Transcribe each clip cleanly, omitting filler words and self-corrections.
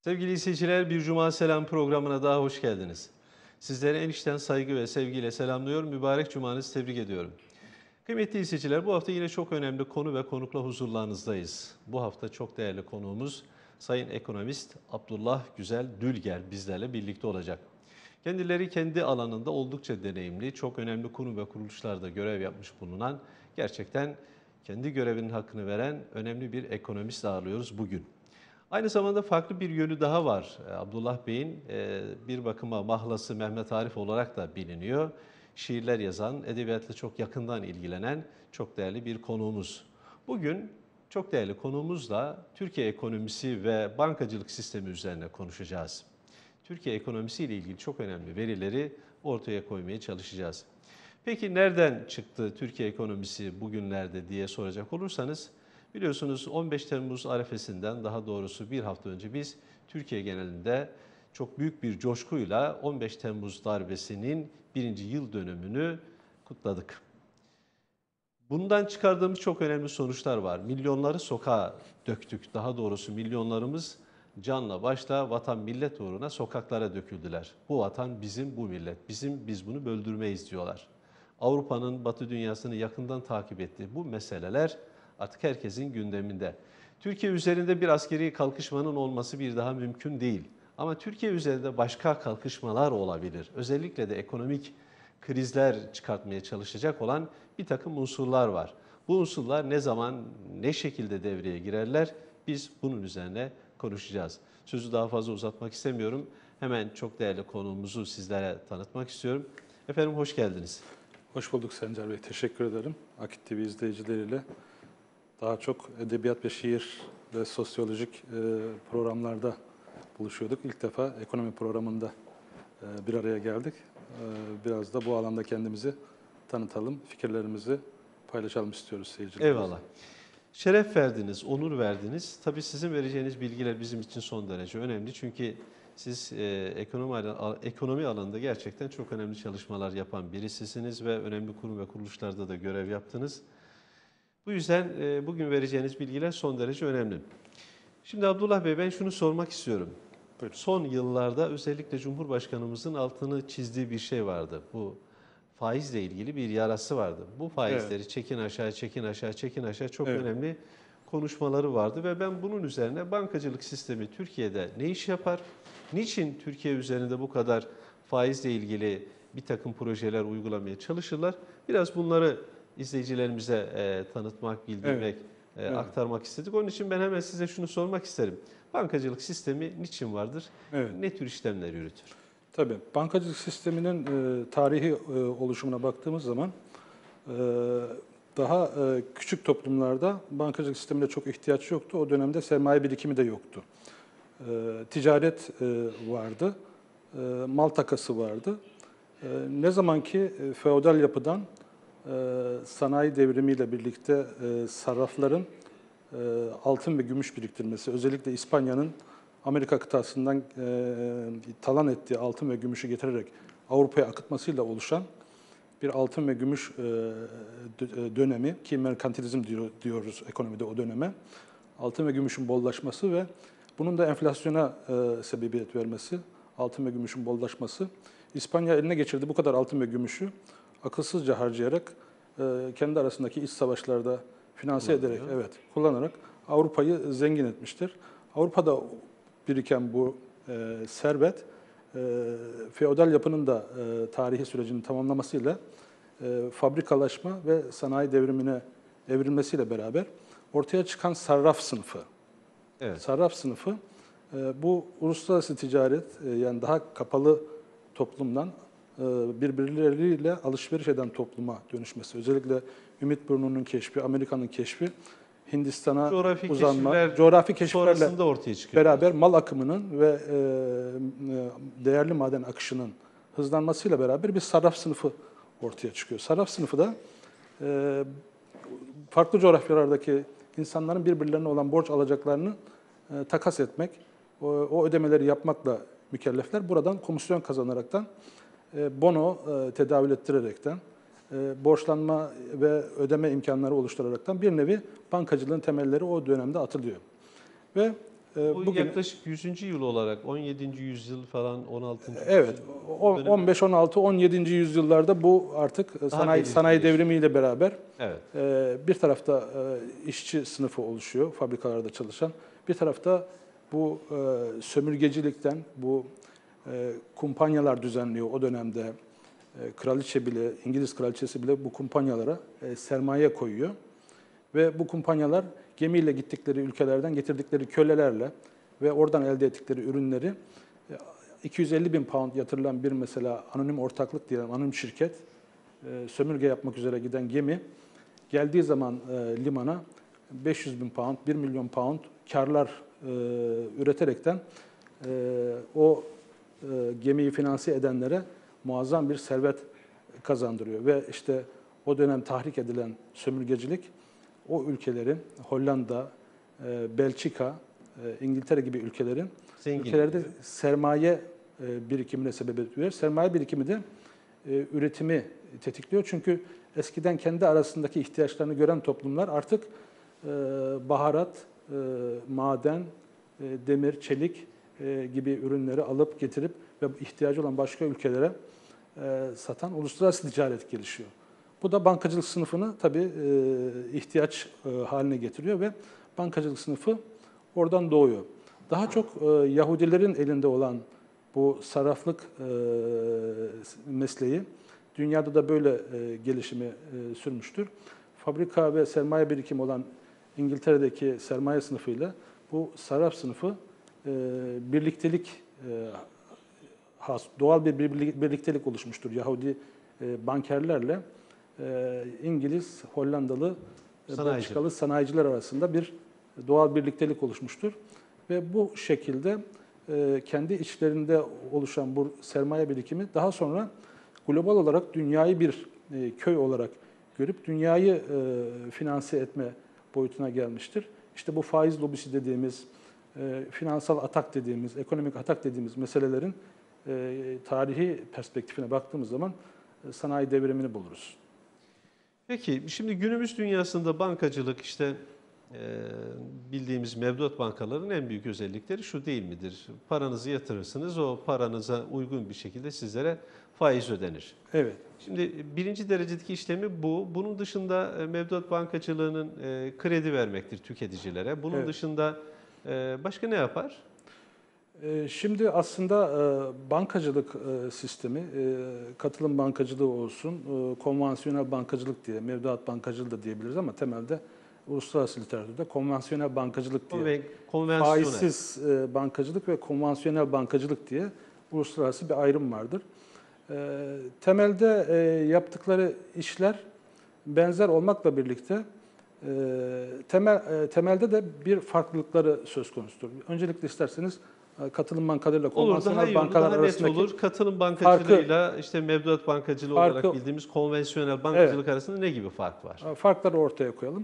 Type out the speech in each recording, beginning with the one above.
Sevgili izleyiciler, Bir Cuma Selam programına daha hoş geldiniz. Sizleri en içten saygı ve sevgiyle selamlıyorum. Mübarek Cumanızı tebrik ediyorum. Kıymetli izleyiciler, bu hafta yine çok önemli konu ve konukla huzurlarınızdayız. Bu hafta çok değerli konuğumuz Sayın Ekonomist Abdullah Güzel Dülger bizlerle birlikte olacak. Kendileri kendi alanında oldukça deneyimli, çok önemli kurum ve kuruluşlarda görev yapmış bulunan, gerçekten kendi görevinin hakkını veren önemli bir ekonomist ağırlıyoruz bugün. Aynı zamanda farklı bir yönü daha var. Abdullah Bey'in bir bakıma mahlası Mehmet Arif olarak da biliniyor. Şiirler yazan, edebiyatla çok yakından ilgilenen çok değerli bir konuğumuz. Bugün çok değerli konuğumuzla Türkiye ekonomisi ve bankacılık sistemi üzerine konuşacağız. Türkiye ekonomisi ile ilgili çok önemli verileri ortaya koymaya çalışacağız. Peki nereden çıktı Türkiye ekonomisi bugünlerde diye soracak olursanız, biliyorsunuz 15 Temmuz arifesinden, daha doğrusu bir hafta önce biz Türkiye genelinde çok büyük bir coşkuyla 15 Temmuz darbesinin 1. yıl dönümünü kutladık. Bundan çıkardığımız çok önemli sonuçlar var. Milyonları sokağa döktük. Daha doğrusu milyonlarımız canla başla vatan millet uğruna sokaklara döküldüler. Bu vatan bizim, bu millet bizim, biz bunu böldürmeyiz diyorlar. Avrupa'nın, Batı dünyasını yakından takip ettiği bu meseleler artık herkesin gündeminde. Türkiye üzerinde bir askeri kalkışmanın olması bir daha mümkün değil. Ama Türkiye üzerinde başka kalkışmalar olabilir. Özellikle de ekonomik krizler çıkartmaya çalışacak olan bir takım unsurlar var. Bu unsurlar ne zaman, ne şekilde devreye girerler? Biz bunun üzerine konuşacağız. Sözü daha fazla uzatmak istemiyorum. Hemen çok değerli konuğumuzu sizlere tanıtmak istiyorum. Efendim hoş geldiniz. Hoş bulduk Sencer Bey. Teşekkür ederim. Akit TV izleyicileriyle daha çok edebiyat ve şiir ve sosyolojik programlarda buluşuyorduk. İlk defa ekonomi programında bir araya geldik. Biraz da bu alanda kendimizi tanıtalım, fikirlerimizi paylaşalım istiyoruz seyircilerimizle. Eyvallah. Şeref verdiniz, onur verdiniz. Tabii sizin vereceğiniz bilgiler bizim için son derece önemli. Çünkü siz ekonomi alanında gerçekten çok önemli çalışmalar yapan birisisiniz ve önemli kurum ve kuruluşlarda da görev yaptınız. Bu yüzden bugün vereceğiniz bilgiler son derece önemli. Şimdi Abdullah Bey, ben şunu sormak istiyorum. Buyurun. Son yıllarda özellikle Cumhurbaşkanımızın altını çizdiği bir şey vardı. Bu faizle ilgili bir yarası vardı. Bu faizleri Evet. çekin aşağı, çekin aşağı, çekin aşağı çok Evet. önemli konuşmaları vardı ve ben bunun üzerine bankacılık sistemi Türkiye'de ne iş yapar? Niçin Türkiye üzerinde bu kadar faizle ilgili bir takım projeler uygulamaya çalışırlar? Biraz bunları izleyicilerimize tanıtmak, bildirmek, Evet. aktarmak istedik. Onun için ben hemen size şunu sormak isterim. Bankacılık sistemi niçin vardır? Evet. Ne tür işlemler yürütür? Tabii. Bankacılık sisteminin tarihi oluşumuna baktığımız zaman daha küçük toplumlarda bankacılık sistemine çok ihtiyaç yoktu. O dönemde sermaye birikimi de yoktu. Ticaret vardı, mal takası vardı. Ne zaman ki feodal yapıdan sanayi devrimiyle birlikte sarrafların altın ve gümüş biriktirmesi, özellikle İspanya'nın Amerika kıtasından talan ettiği altın ve gümüşü getirerek Avrupa'ya akıtmasıyla oluşan bir altın ve gümüş dönemi, ki merkantilizm diyoruz ekonomide o döneme, altın ve gümüşün bollaşması ve bunun da enflasyona sebebiyet vermesi, altın ve gümüşün bollaşması, İspanya eline geçirdi bu kadar altın ve gümüşü akılsızca harcayarak, kendi arasındaki iç savaşlarda finanse ederek, kullanarak Avrupa'yı zengin etmiştir. Avrupa'da biriken bu servet, feodal yapının da tarihi sürecini tamamlamasıyla fabrikalaşma ve sanayi devrimine evrilmesiyle beraber ortaya çıkan sarraf sınıfı. Evet. Sarraf sınıfı bu uluslararası ticaret, yani daha kapalı toplumdan birbirleriyle alışveriş eden topluma dönüşmesi. Özellikle Ümitburnu'nun keşfi, Amerika'nın keşfi, Hindistan'a uzanma, coğrafi keşiflerle sonrasında ortaya çıkıyor. beraber mal akımının ve değerli maden akışının hızlanmasıyla beraber bir sarraf sınıfı ortaya çıkıyor. Sarraf sınıfı da farklı coğrafyalardaki insanların birbirlerine olan borç alacaklarını takas etmek, o ödemeleri yapmakla mükellefler. Buradan komisyon kazanaraktan, bono tedavül ettirerekten, borçlanma ve ödeme imkanları oluşturaraktan bir nevi bankacılığın temelleri o dönemde atılıyor. Ve Bu yaklaşık 100. yıl olarak 17. yüzyıl falan 16. Evet, yüzyıl dönemi 15, 16, 17. yüzyıllarda bu artık sanayi belirgin. devrimiyle beraber Evet. bir tarafta işçi sınıfı oluşuyor, fabrikalarda çalışan. Bir tarafta bu sömürgecilikten, bu kumpanyalar düzenliyor o dönemde. Kraliçe bile, İngiliz kraliçesi bile bu kumpanyalara sermaye koyuyor. Ve bu kumpanyalar gemiyle gittikleri ülkelerden getirdikleri kölelerle ve oradan elde ettikleri ürünleri 250 bin pound yatırılan bir mesela anonim ortaklık diyelim, anonim şirket, sömürge yapmak üzere giden gemi geldiği zaman limana 500 bin pound, 1 milyon pound karlar üreterekten o gemiyi finanse edenlere muazzam bir servet kazandırıyor. Ve işte o dönem tahrik edilen sömürgecilik o ülkelerin, Hollanda, Belçika, İngiltere gibi ülkelerde sermaye birikimine sebebiyet veriyor. Sermaye birikimi de üretimi tetikliyor. Çünkü eskiden kendi arasındaki ihtiyaçlarını gören toplumlar artık baharat, maden, demir, çelik gibi ürünleri alıp getirip ve ihtiyacı olan başka ülkelere satan uluslararası ticaret gelişiyor. Bu da bankacılık sınıfını tabii ihtiyaç haline getiriyor ve bankacılık sınıfı oradan doğuyor. Daha çok Yahudilerin elinde olan bu sarraflık mesleği dünyada da böyle gelişimi sürmüştür. Fabrika ve sermaye birikimi olan İngiltere'deki sermaye sınıfıyla bu sarraf sınıfı birliktelik, doğal bir birliktelik oluşmuştur. Yahudi bankerlerle İngiliz, Hollandalı, Belçikalı sanayiciler arasında bir doğal birliktelik oluşmuştur. Ve bu şekilde kendi içlerinde oluşan bu sermaye birikimi daha sonra global olarak dünyayı bir köy olarak görüp dünyayı finanse etme boyutuna gelmiştir. İşte bu faiz lobisi dediğimiz, finansal atak dediğimiz, ekonomik atak dediğimiz meselelerin tarihi perspektifine baktığımız zaman sanayi devrimini buluruz. Peki, şimdi günümüz dünyasında bankacılık işte bildiğimiz mevduat bankaların en büyük özellikleri şu değil midir? Paranızı yatırırsınız, o paranıza uygun bir şekilde sizlere faiz ödenir. Evet. Şimdi birinci derecedeki işlemi bu. Bunun dışında mevduat bankacılığının kredi vermektir tüketicilere. Bunun dışında başka ne yapar? Şimdi aslında bankacılık sistemi, katılım bankacılığı olsun, konvansiyonel bankacılık diye, mevduat bankacılığı da diyebiliriz ama temelde uluslararası literatürde konvansiyonel bankacılık diye, faizsiz bankacılık ve konvansiyonel bankacılık diye uluslararası bir ayrım vardır. Temelde yaptıkları işler benzer olmakla birlikte temelde de bir farklılıkları söz konusudur. Öncelikle isterseniz katılım bankalarıyla konvansiyonel bankalar arasındaki olur. Katılım bankacılığıyla işte mevduat bankacılığı olarak bildiğimiz konvansiyonel bankacılık arasında ne gibi fark var? Farkları ortaya koyalım.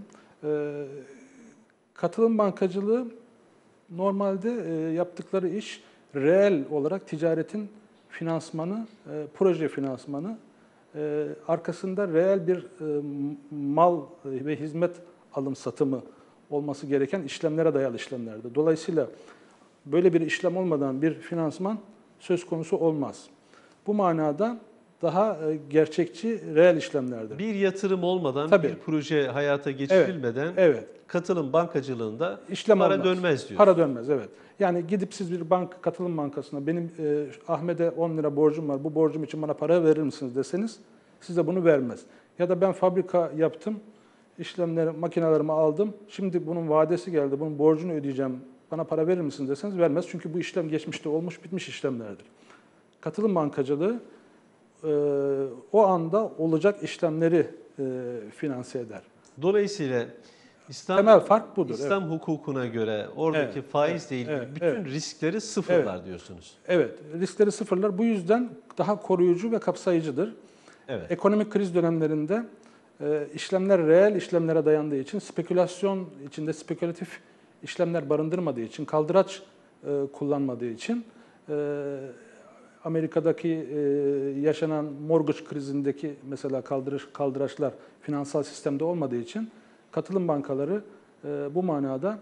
Katılım bankacılığı normalde yaptıkları iş reel olarak ticaretin finansmanı, proje finansmanı, arkasında reel bir mal ve hizmet alım satımı olması gereken işlemlere dayalı işlemlerdir. Dolayısıyla böyle bir işlem olmadan bir finansman söz konusu olmaz. Bu manada daha gerçekçi reel işlemlerdir. Bir yatırım olmadan, bir proje hayata geçirilmeden katılım bankacılığında para olmaz. Dönmez diyorsun. Para dönmez, evet. Yani gidip siz bir katılım bankasına benim Ahmet'e 10 lira borcum var, bu borcum için bana para verir misiniz deseniz size bunu vermez. Ya da ben fabrika yaptım, makinelerimi aldım, şimdi bunun vadesi geldi, bunun borcunu ödeyeceğim, bana para verir misiniz deseniz vermez. Çünkü bu işlem geçmişte olmuş, bitmiş işlemlerdir. Katılım bankacılığı o anda olacak işlemleri finanse eder. Dolayısıyla temel fark budur. İslam hukukuna göre oradaki faizle ilgili bütün riskleri sıfırlar diyorsunuz. Evet, riskleri sıfırlar. Bu yüzden daha koruyucu ve kapsayıcıdır. Evet. Ekonomik kriz dönemlerinde işlemler reel işlemlere dayandığı için, spekülasyon içinde spekülatif işlemler barındırmadığı için, kaldıraç kullanmadığı için Amerika'daki yaşanan mortgage krizindeki mesela kaldıraçlar finansal sistemde olmadığı için katılım bankaları bu manada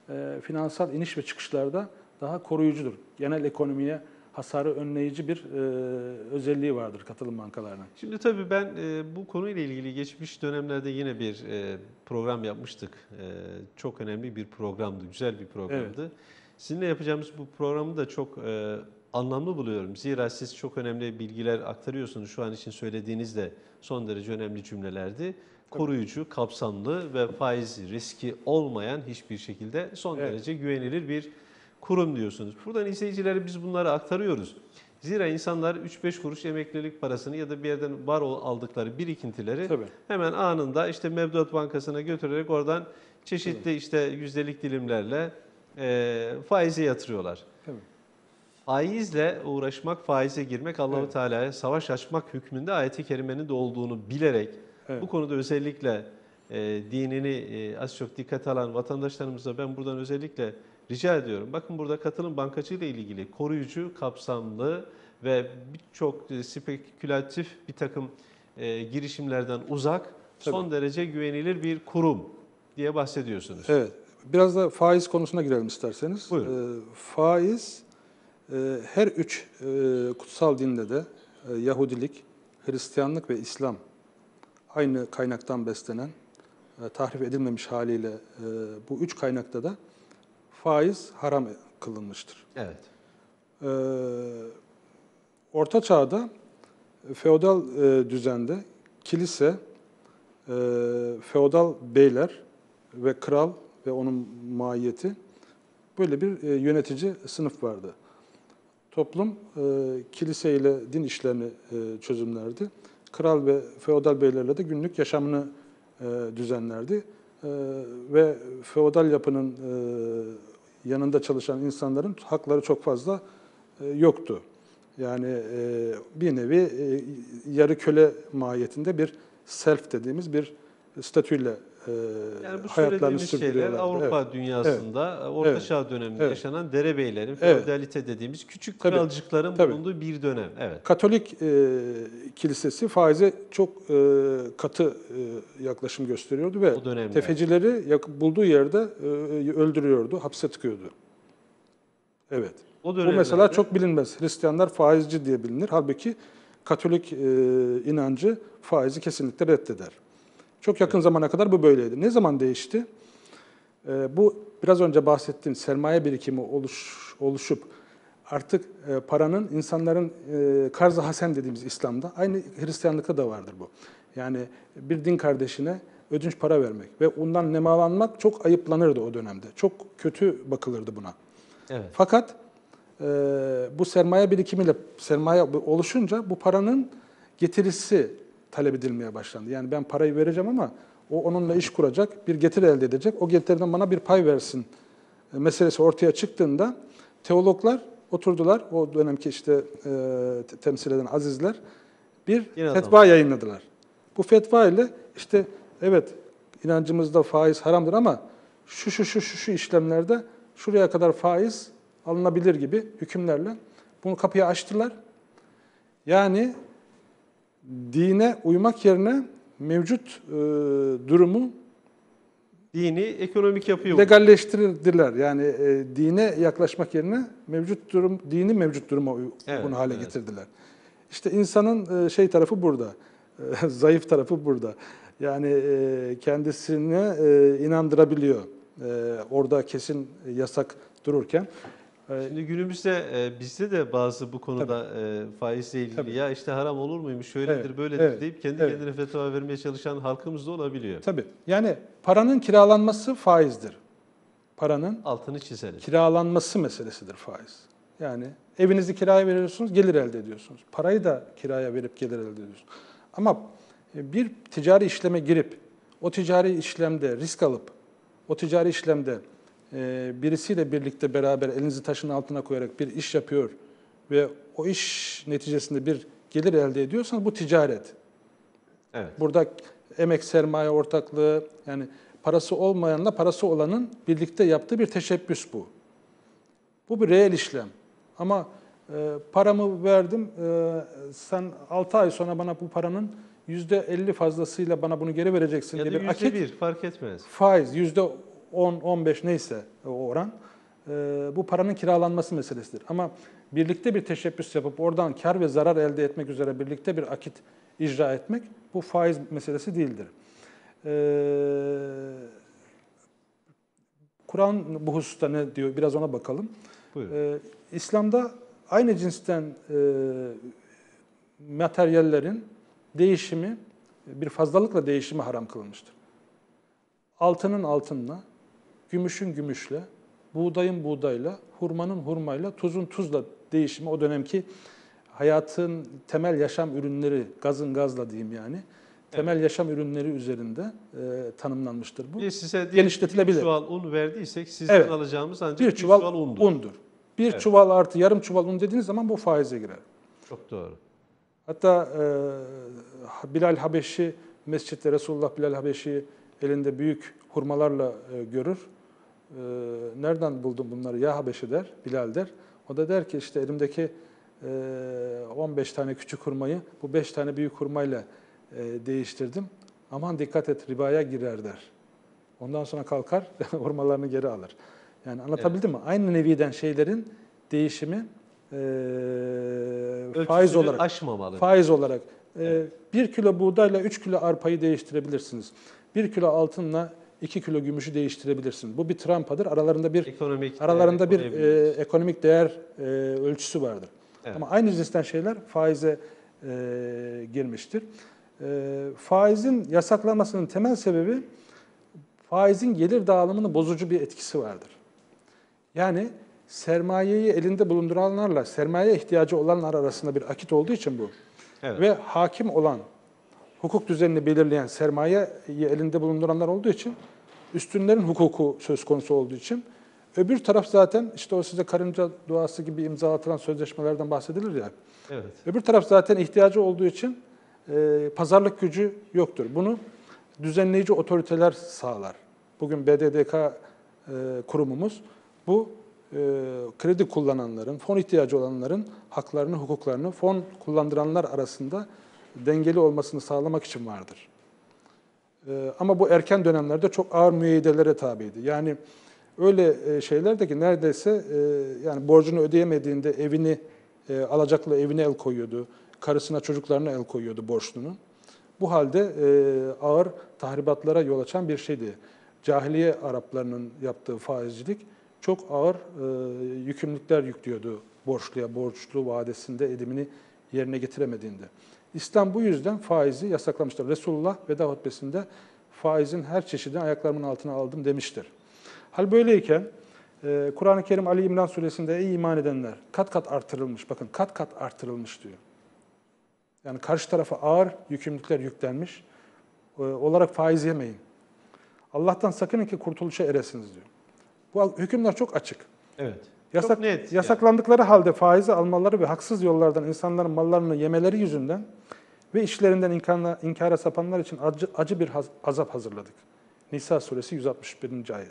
finansal iniş ve çıkışlarda daha koruyucudur. Genel ekonomiye hasarı önleyici bir özelliği vardır katılım bankalarının. Şimdi tabii ben bu konuyla ilgili geçmiş dönemlerde yine bir program yapmıştık. Çok önemli bir programdı, güzel bir programdı. Evet. Sizinle yapacağımız bu programı da çok anlamlı buluyorum. Zira siz çok önemli bilgiler aktarıyorsunuz. Şu an için söylediğiniz de son derece önemli cümlelerdi. Koruyucu, kapsamlı ve faiz riski olmayan hiçbir şekilde son Evet. derece güvenilir bir kurum diyorsunuz. Buradan izleyicilere biz bunları aktarıyoruz. Zira insanlar 3-5 kuruş emeklilik parasını ya da bir yerden var aldıkları birikintileri Tabii. hemen anında işte Mevduat Bankası'na götürerek oradan çeşitli işte yüzdelik dilimlerle faize yatırıyorlar. Tabii. Faizle uğraşmak, faize girmek Allahu Evet. Teala'ya savaş açmak hükmünde ayet-i kerimenin de olduğunu bilerek Evet. bu konuda özellikle dinini az çok dikkate alan vatandaşlarımıza ben buradan özellikle rica ediyorum. Bakın burada katılım bankacılığı ile ilgili koruyucu, kapsamlı ve birçok spekülatif bir takım girişimlerden uzak, son derece güvenilir bir kurum diye bahsediyorsunuz. Evet. Biraz da faiz konusuna girelim isterseniz. Buyurun. Faiz her üç kutsal dinde de Yahudilik, Hristiyanlık ve İslam aynı kaynaktan beslenen, tahrif edilmemiş haliyle bu üç kaynakta da faiz haram kılınmıştır. Evet. Orta Çağ'da feodal düzende kilise, feodal beyler ve kral ve onun mahiyeti böyle bir yönetici sınıf vardı. Toplum kilise ile din işlerini çözümlerdi. Kral ve feodal beylerle de günlük yaşamını düzenlerdi. Ve feodal yapının yanında çalışan insanların hakları çok fazla yoktu. Yani bir nevi yarı köle mahiyetinde bir self dediğimiz bir statüyle Yani bu hayatlarını söylediğimiz şeyler sürdürüyorlardı. Avrupa Evet. dünyasında Orta Evet. Çağ döneminde Evet. yaşanan derebeylerin, Evet. feodalite dediğimiz küçük Tabii. kralcıkların Tabii. bulunduğu bir dönem. Evet. Katolik kilisesi faize çok katı yaklaşım gösteriyordu ve O dönemde. tefecileri bulduğu yerde öldürüyordu, hapse tıkıyordu. Evet. O Bu dönemlerde mesela çok bilinmez. Hristiyanlar faizci diye bilinir. Halbuki Katolik inancı faizi kesinlikle reddeder. Çok yakın zamana kadar bu böyleydi. Ne zaman değişti? Bu biraz önce bahsettiğim sermaye birikimi oluşup artık paranın insanların karz-ı hasen dediğimiz İslam'da, aynı Hristiyanlıkta da vardır bu. Yani bir din kardeşine ödünç para vermek ve ondan nemalanmak çok ayıplanırdı o dönemde. Çok kötü bakılırdı buna. Evet. Fakat bu sermaye birikimiyle sermaye oluşunca bu paranın getirisi talep edilmeye başlandı. Yani ben parayı vereceğim ama o onunla iş kuracak, bir getiri elde edecek. O getiriden bana bir pay versin meselesi ortaya çıktığında teologlar oturdular. O dönemki işte temsil eden azizler bir fetva yayınladılar. Bu fetva ile işte evet inancımızda faiz haramdır ama şu işlemlerde şuraya kadar faiz alınabilir gibi hükümlerle bunu kapıyı açtılar. Yani dine uymak yerine mevcut durumu dini ekonomik yapıyor. legalleştirdiler. Yani dine yaklaşmak yerine dini mevcut duruma uygun hale getirdiler. İşte insanın şey tarafı burada, zayıf tarafı burada. Yani kendisine inandırabiliyor. Orada kesin yasak dururken. Şimdi günümüzde bizde de bazı bu konuda faizle ilgili ya işte haram olur muymuş, şöyledir, böyledir deyip kendi kendine fetva vermeye çalışan halkımız da olabiliyor. Tabii. Yani paranın kiralanması faizdir. Paranın Altını çizelim. kiralanması meselesidir faiz. Yani evinizi kiraya veriyorsunuz, gelir elde ediyorsunuz. Parayı da kiraya verip gelir elde ediyorsunuz. Ama bir ticari işleme girip o ticari işlemde risk alıp o ticari işlemde birisiyle birlikte beraber elinizi taşın altına koyarak bir iş yapıyor ve o iş neticesinde bir gelir elde ediyorsanız bu ticaret. Evet. Burada emek sermaye ortaklığı, yani parası olmayanla parası olanın birlikte yaptığı bir teşebbüs bu. Bu bir reel işlem. Ama paramı verdim, sen 6 ay sonra bana bu paranın %50 fazlasıyla bana bunu geri vereceksin Ya diye da bir akit. %1 fark etmez. Faiz 10-15 neyse o oran bu paranın kiralanması meselesidir. Ama birlikte bir teşebbüs yapıp oradan kar ve zarar elde etmek üzere birlikte bir akit icra etmek bu faiz meselesi değildir. Kur'an bu hususta ne diyor? Biraz ona bakalım. İslam'da aynı cinsten materyallerin değişimi, bir fazlalıkla değişimi haram kılınmıştır. Altının altınla, gümüşün gümüşle, buğdayın buğdayla, hurmanın hurmayla, tuzun tuzla değişimi o dönemki hayatın temel yaşam ürünleri, gazın gazla diyeyim yani, temel yaşam ürünleri üzerinde tanımlanmıştır bu. Size Genişletilebilir. bir çuval un verdiysek sizden alacağımız ancak bir çuval undur. Bir çuval artı yarım çuval un dediğiniz zaman bu faize girer. Çok doğru. Hatta Bilal Habeşi, mescitte Resulullah Bilal Habeşi elinde büyük hurmalarla görür. Nereden buldun bunları ya Habeşi der, Bilal der. O da der ki işte elimdeki 15 tane küçük hurmayı bu 5 tane büyük hurmayla değiştirdim. Aman dikkat et ribaya girer der. Ondan sonra kalkar hurmalarını geri alır. Yani anlatabildim mi? Aynı neviden şeylerin değişimi faiz olarak aşmamalı. Faiz olarak 1 kilo buğdayla 3 kilo arpayı değiştirebilirsiniz. 1 kilo altınla 2 kilo gümüşü değiştirebilirsiniz. Bu bir trampadır. Aralarında bir ekonomik değer ölçüsü vardır. Evet. Ama aynı cinsten şeyler faize girmiştir. Faizin yasaklanmasının temel sebebi faizin gelir dağılımını bozucu bir etkisi vardır. Yani sermayeyi elinde bulunduranlarla sermaye ihtiyacı olanlar arasında bir akit olduğu için bu. Evet. Ve hakim olan, hukuk düzenini belirleyen sermayeyi elinde bulunduranlar olduğu için, üstünlerin hukuku söz konusu olduğu için, öbür taraf zaten işte o size karınca duası gibi imza atılan sözleşmelerden bahsedilir ya. Evet. Öbür taraf zaten ihtiyacı olduğu için pazarlık gücü yoktur. Bunu düzenleyici otoriteler sağlar. Bugün BDDK kurumumuz bu kredi kullananların, fon ihtiyacı olanların haklarını, hukuklarını fon kullandıranlar arasında dengeli olmasını sağlamak için vardır. Ama bu erken dönemlerde çok ağır müeyyidelere tabiydi. Yani öyle şeyler de ki neredeyse yani borcunu ödeyemediğinde evini alacaklı evine el koyuyordu, karısına çocuklarına el koyuyordu borçlunun. Bu halde ağır tahribatlara yol açan bir şeydi. Cahiliye Araplarının yaptığı faizcilik çok ağır yükümlülükler yüklüyordu borçluya, borçlu vadesinde edimini yerine getiremediğinde. İslam bu yüzden faizi yasaklamıştır. Resulullah veda hutbesinde faizin her çeşidini ayaklarımın altına aldım demiştir. Hal böyleyken Kur'an-ı Kerim Ali İmran suresinde ey iman edenler kat kat artırılmış, bakın kat kat artırılmış diyor. Yani karşı tarafa ağır yükümlülükler yüklenmiş olarak faiz yemeyin. Allah'tan sakının ki kurtuluşa eresiniz diyor. Bu hükümler çok açık. Evet. Çok net. Yasaklandıkları halde faizi almaları ve haksız yollardan insanların mallarını yemeleri yüzünden ve işlerinden inkara sapanlar için acı bir azap hazırladık. Nisa suresi 161. ayet.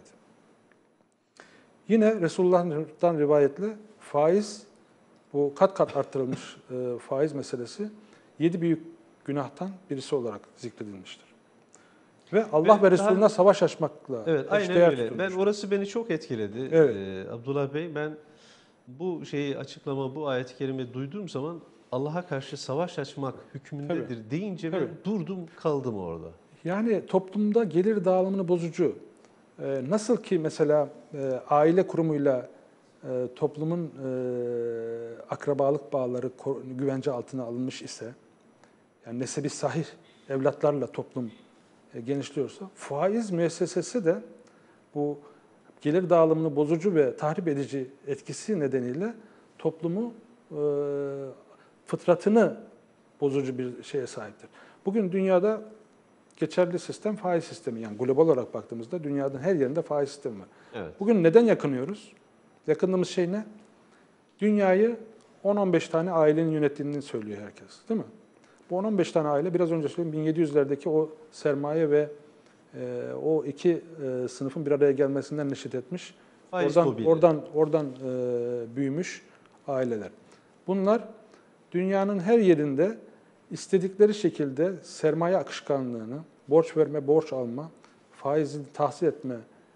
Yine Resulullah'tan rivayetle faiz, bu kat kat arttırılmış faiz meselesi 7 büyük günahtan birisi olarak zikredilmiştir. Ve Allah ve Resulüne savaş açmakla aynen öyle. Orası beni çok etkiledi. Evet. Abdullah Bey, ben bu bu ayet-i kerimeyi duyduğum zaman Allah'a karşı savaş açmak hükmündedir deyince ben durdum kaldım orada. Yani toplumda gelir dağılımını bozucu. Nasıl ki mesela aile kurumuyla toplumun akrabalık bağları güvence altına alınmış ise, yani nesebi sahih evlatlarla toplum genişliyorsa, faiz müessesesi de bu gelir dağılımını bozucu ve tahrip edici etkisi nedeniyle toplumu fıtratını bozucu bir şeye sahiptir. Bugün dünyada geçerli sistem faiz sistemi. Yani global olarak baktığımızda dünyanın her yerinde faiz sistemi var. Evet. Bugün neden yakınıyoruz? Yakındığımız şey ne? Dünyayı 10-15 tane ailenin yönettiğini söylüyor herkes, değil mi? Bu 10-15 tane aile biraz önce söylediğim 1700'lerdeki o sermaye ve o iki sınıfın bir araya gelmesinden neşet etmiş. Oradan büyümüş aileler. Bunlar dünyanın her yerinde istedikleri şekilde sermaye akışkanlığını, borç verme, borç alma, faizi tahsil etme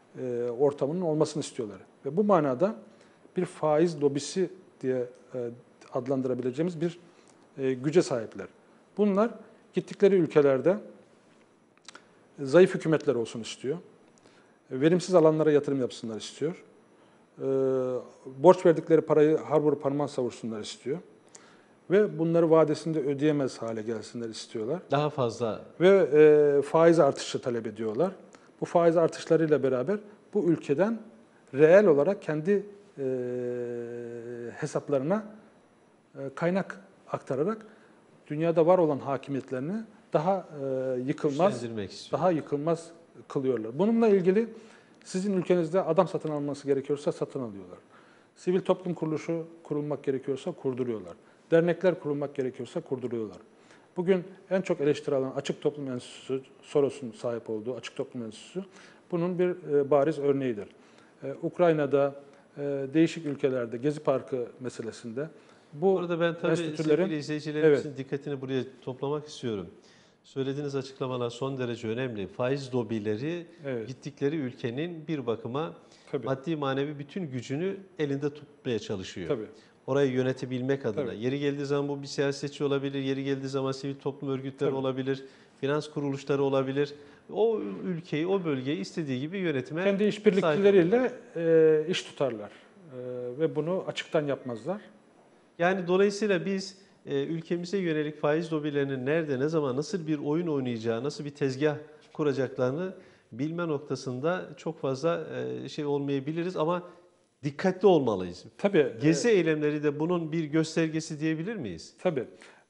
ortamının olmasını istiyorlar. Ve bu manada bir faiz lobisi diye adlandırabileceğimiz bir güce sahipler. Bunlar gittikleri ülkelerde zayıf hükümetler olsun istiyor. Verimsiz alanlara yatırım yapsınlar istiyor. Borç verdikleri parayı har vurup parmağı savursunlar istiyor. Ve bunları vadesinde ödeyemez hale gelsinler istiyorlar. Daha fazla Ve faiz artışı talep ediyorlar. Bu faiz artışlarıyla beraber bu ülkeden reel olarak kendi hesaplarına kaynak aktararak dünyada var olan hakimiyetlerini daha yıkılmaz, güçlendirmek istiyor. daha yıkılmaz kılıyorlar. Bununla ilgili sizin ülkenizde adam satın alması gerekiyorsa satın alıyorlar. Sivil toplum kuruluşu kurulmak gerekiyorsa kurduruyorlar. Dernekler kurulmak gerekiyorsa kurduruyorlar. Bugün en çok eleştiri alan Açık Toplum Enstitüsü, Soros'un sahip olduğu Açık Toplum Enstitüsü bunun bir bariz örneğidir. Ukrayna'da, değişik ülkelerde, Gezi Parkı meselesinde bu Burada ben tabii enstitülerin sevgili izleyicilerimizin dikkatini buraya toplamak istiyorum. Söylediğiniz açıklamalar son derece önemli. Faiz lobileri Evet. gittikleri ülkenin bir bakıma Tabii. maddi manevi bütün gücünü elinde tutmaya çalışıyor. Tabii. Orayı yönetebilmek adına. Tabii. Yeri geldiği zaman bu bir siyasetçi olabilir, yeri geldiği zaman sivil toplum örgütleri Tabii. olabilir, finans kuruluşları olabilir. O ülkeyi, o bölgeyi istediği gibi yönetime Kendi sahip. işbirlikleriyle iş tutarlar ve bunu açıktan yapmazlar. Yani dolayısıyla biz ülkemize yönelik faiz lobilerinin nerede, ne zaman, nasıl bir oyun oynayacağı, nasıl bir tezgah kuracaklarını bilme noktasında çok fazla şey olmayabiliriz ama dikkatli olmalıyız. Tabii. Gezi eylemleri de bunun bir göstergesi diyebilir miyiz? Tabii.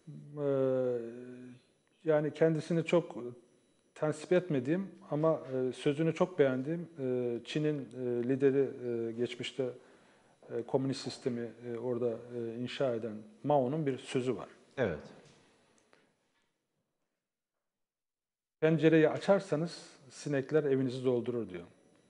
Yani kendisini çok tensip etmediğim ama sözünü çok beğendiğim Çin'in lideri geçmişte komünist sistemi orada inşa eden Mao'nun bir sözü var. Evet. Pencereyi açarsanız sinekler evinizi doldurur diyor.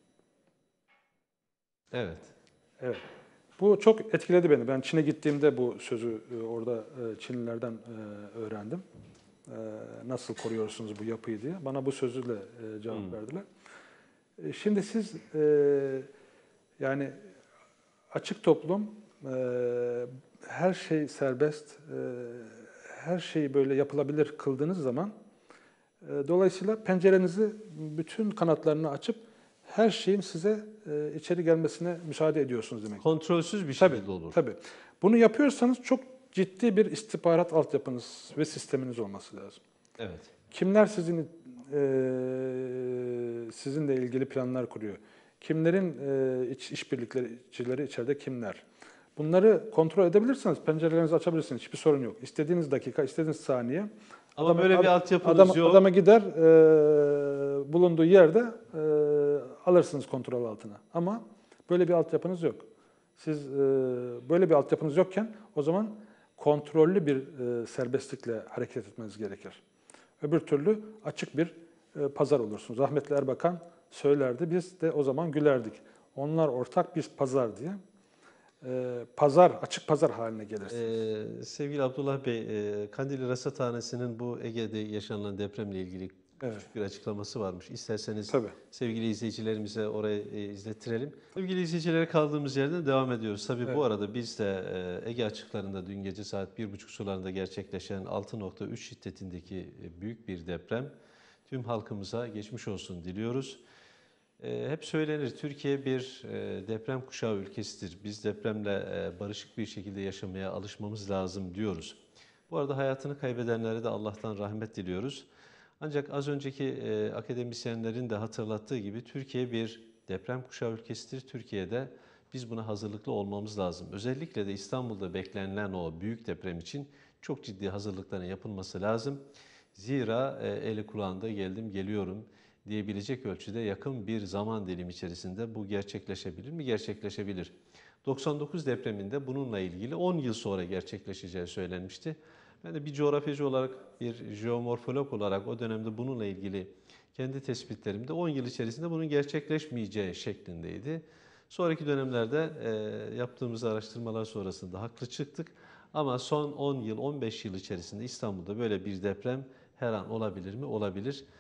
Evet. Evet. Bu çok etkiledi beni. Ben Çin'e gittiğimde bu sözü orada Çinlilerden öğrendim. Nasıl koruyorsunuz bu yapıyı diye. Bana bu sözüyle cevap verdiler. Şimdi siz yani açık toplum, her şey serbest, her şeyi böyle yapılabilir kıldığınız zaman dolayısıyla pencerenizi bütün kanatlarını açıp her şeyin size içeri gelmesine müsaade ediyorsunuz demek. Kontrolsüz bir Tabii, şekilde olur. tabii. Bunu yapıyorsanız çok ciddi bir istihbarat altyapınız ve sisteminiz olması lazım. Evet. Kimler sizinle ilgili planlar kuruyor? Kimlerin işbirlikçileri içeride kimler? Bunları kontrol edebilirseniz pencerelerinizi açabilirsiniz. Hiçbir sorun yok. İstediğiniz dakika, istediğiniz saniye. Ama böyle bir altyapınız yok. Adama gider, bulunduğu yerde alırsınız kontrol altına. Ama böyle bir altyapınız yok. Siz böyle bir altyapınız yokken o zaman kontrollü bir serbestlikle hareket etmeniz gerekir. Öbür türlü açık bir pazar olursunuz. Rahmetli Erbakan söylerdi, biz de o zaman gülerdik. Onlar ortak, biz pazar diye. Pazar, açık pazar haline gelirsiniz. Sevgili Abdullah Bey, Kandilli Rasathanesi'nin bu Ege'de yaşanılan depremle ilgili küçük bir açıklaması varmış. İsterseniz Tabii. sevgili izleyicilerimize orayı izlettirelim. Sevgili izleyicilere kaldığımız yerden devam ediyoruz. Tabii bu arada biz de Ege açıklarında dün gece saat 1.30 sularında gerçekleşen 6.3 şiddetindeki büyük bir deprem tüm halkımıza geçmiş olsun diliyoruz. Hep söylenir, Türkiye bir deprem kuşağı ülkesidir. Biz depremle barışık bir şekilde yaşamaya alışmamız lazım diyoruz. Bu arada hayatını kaybedenlere de Allah'tan rahmet diliyoruz. Ancak az önceki akademisyenlerin de hatırlattığı gibi Türkiye bir deprem kuşağı ülkesidir. Türkiye'de biz buna hazırlıklı olmamız lazım. Özellikle de İstanbul'da beklenilen o büyük deprem için çok ciddi hazırlıkların yapılması lazım. Zira eli kulağında geldim geliyorum diyebilecek ölçüde yakın bir zaman dilimi içerisinde bu gerçekleşebilir mi? Gerçekleşebilir. 99 depreminde bununla ilgili 10 yıl sonra gerçekleşeceği söylenmişti. Ben de bir coğrafyacı olarak, bir jeomorfolog olarak o dönemde bununla ilgili kendi tespitlerimde 10 yıl içerisinde bunun gerçekleşmeyeceği şeklindeydi. Sonraki dönemlerde yaptığımız araştırmalar sonrasında haklı çıktık. Ama son 10 yıl, 15 yıl içerisinde İstanbul'da böyle bir deprem her an olabilir mi? Olabilir.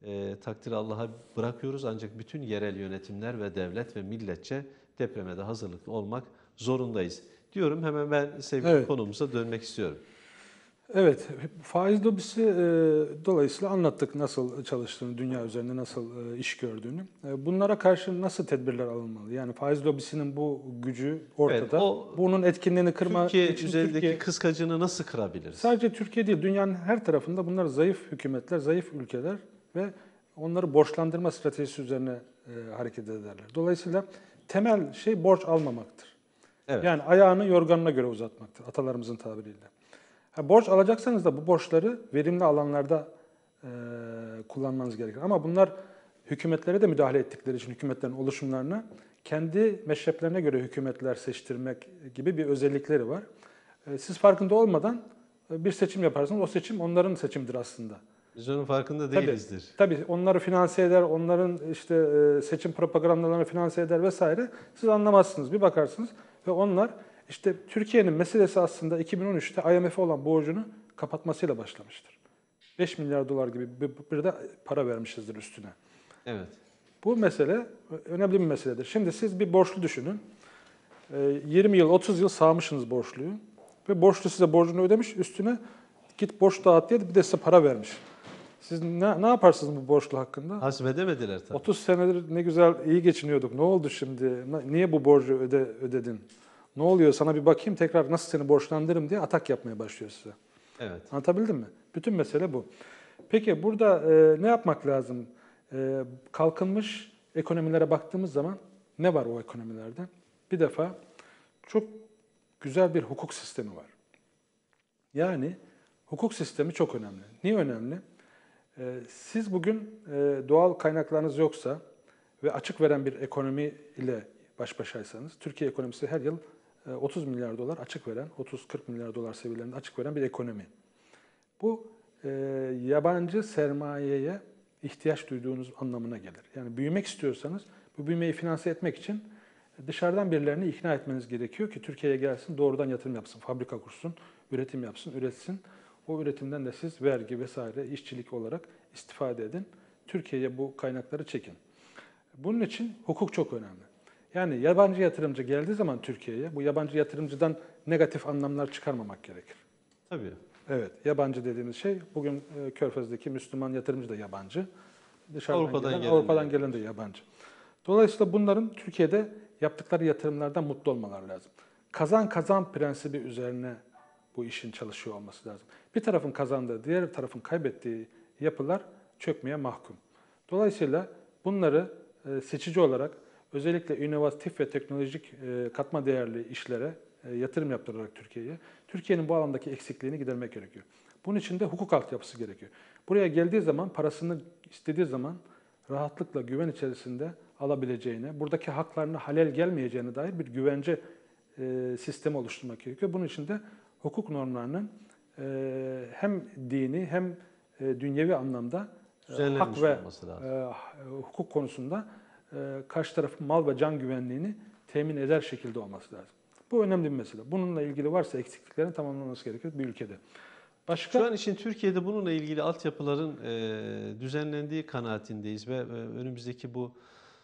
takdiri Allah'a bırakıyoruz. Ancak bütün yerel yönetimler ve devlet ve milletçe depreme de hazırlıklı olmak zorundayız. Diyorum, hemen ben sevgili Evet. konumuza dönmek istiyorum. Evet, faiz lobisi dolayısıyla anlattık nasıl çalıştığını, dünya üzerinde nasıl iş gördüğünü. Bunlara karşı nasıl tedbirler alınmalı? Yani faiz lobisinin bu gücü Evet, ortada. o Bunun etkinliğini kırma Türkiye için üzerindeki Türkiye, kıskacını nasıl kırabiliriz? sadece Türkiye değil, dünyanın her tarafında bunlar zayıf hükümetler, zayıf ülkeler ve onları borçlandırma stratejisi üzerine hareket ederler. Dolayısıyla temel şey borç almamaktır. Evet. Yani ayağını yorganına göre uzatmaktır, atalarımızın tabiriyle. Borç alacaksanız da bu borçları verimli alanlarda kullanmanız gerekir. Ama bunlar hükümetlere de müdahale ettikleri için, hükümetlerin oluşumlarına, kendi meşreplerine göre hükümetler seçtirmek gibi bir özellikleri var. Siz farkında olmadan bir seçim yaparsınız, o seçim onların seçimidir aslında. Biz onun farkında Tabii, değilizdir. tabii onları finanse eder, onların işte seçim propagandalarını finanse eder vesaire. Siz anlamazsınız, bir bakarsınız ve onlar işte Türkiye'nin meselesi aslında 2013'te IMF'e olan borcunu kapatmasıyla başlamıştır. 5 milyar dolar gibi bir de para vermişizdir üstüne. Evet. Bu mesele önemli bir meseledir. Şimdi siz bir borçlu düşünün. 20 yıl, 30 yıl sağmışsınız borçluyu. Ve borçlu size borcunu ödemiş, üstüne git borç dağıt diye bir de size para vermiş. Siz ne yaparsınız bu borçlu hakkında? Hazmedemediler tabii. 30 senedir ne güzel iyi geçiniyorduk. Ne oldu şimdi? Niye bu borcu ödedin? Ne oluyor? Sana bir bakayım tekrar nasıl seni borçlandırırım diye atak yapmaya başlıyor size. Evet. Anlatabildim mi? Bütün mesele bu. Peki burada ne yapmak lazım? Kalkınmış ekonomilere baktığımız zaman ne var o ekonomilerde? Bir defa çok güzel bir hukuk sistemi var. Yani hukuk sistemi çok önemli. Niye önemli? Siz bugün doğal kaynaklarınız yoksa ve açık veren bir ekonomi ile baş başaysanız, Türkiye ekonomisi her yıl 30 milyar dolar açık veren, 30-40 milyar dolar seviyelerinde açık veren bir ekonomi. Bu yabancı sermayeye ihtiyaç duyduğunuz anlamına gelir. Yani büyümek istiyorsanız bu büyümeyi finanse etmek için dışarıdan birilerini ikna etmeniz gerekiyor ki Türkiye'ye gelsin, doğrudan yatırım yapsın, fabrika kursun, üretim yapsın, üretsin. O üretimden de siz vergi vesaire, işçilik olarak istifade edin. Türkiye'ye bu kaynakları çekin. Bunun için hukuk çok önemli. Yani yabancı yatırımcı geldiği zaman Türkiye'ye, bu yabancı yatırımcıdan negatif anlamlar çıkarmamak gerekir. Tabii. Evet, yabancı dediğimiz şey, bugün Körfez'deki Müslüman yatırımcı da yabancı. Dışarıdan Avrupa'dan gelen de yabancı. Dolayısıyla bunların Türkiye'de yaptıkları yatırımlardan mutlu olmaları lazım. Kazan kazan prensibi üzerine bu işin çalışıyor olması lazım. Bir tarafın kazandığı, diğer tarafın kaybettiği yapılar çökmeye mahkum. Dolayısıyla bunları seçici olarak özellikle inovatif ve teknolojik katma değerli işlere yatırım yaptırarak Türkiye'nin bu alandaki eksikliğini gidermek gerekiyor. Bunun için de hukuk altyapısı gerekiyor. Buraya geldiği zaman parasını istediği zaman rahatlıkla güven içerisinde alabileceğine, buradaki haklarına halel gelmeyeceğine dair bir güvence sistemi oluşturmak gerekiyor. Bunun için de hukuk normlarının hem dini hem dünyevi anlamda hak ve hukuk konusunda karşı tarafın mal ve can güvenliğini temin eder şekilde olması lazım. Bu önemli bir mesele. Bununla ilgili varsa eksikliklerin tamamlanması gerekir bir ülkede. Başka? Şu an için Türkiye'de bununla ilgili altyapıların düzenlendiği kanaatindeyiz ve önümüzdeki bu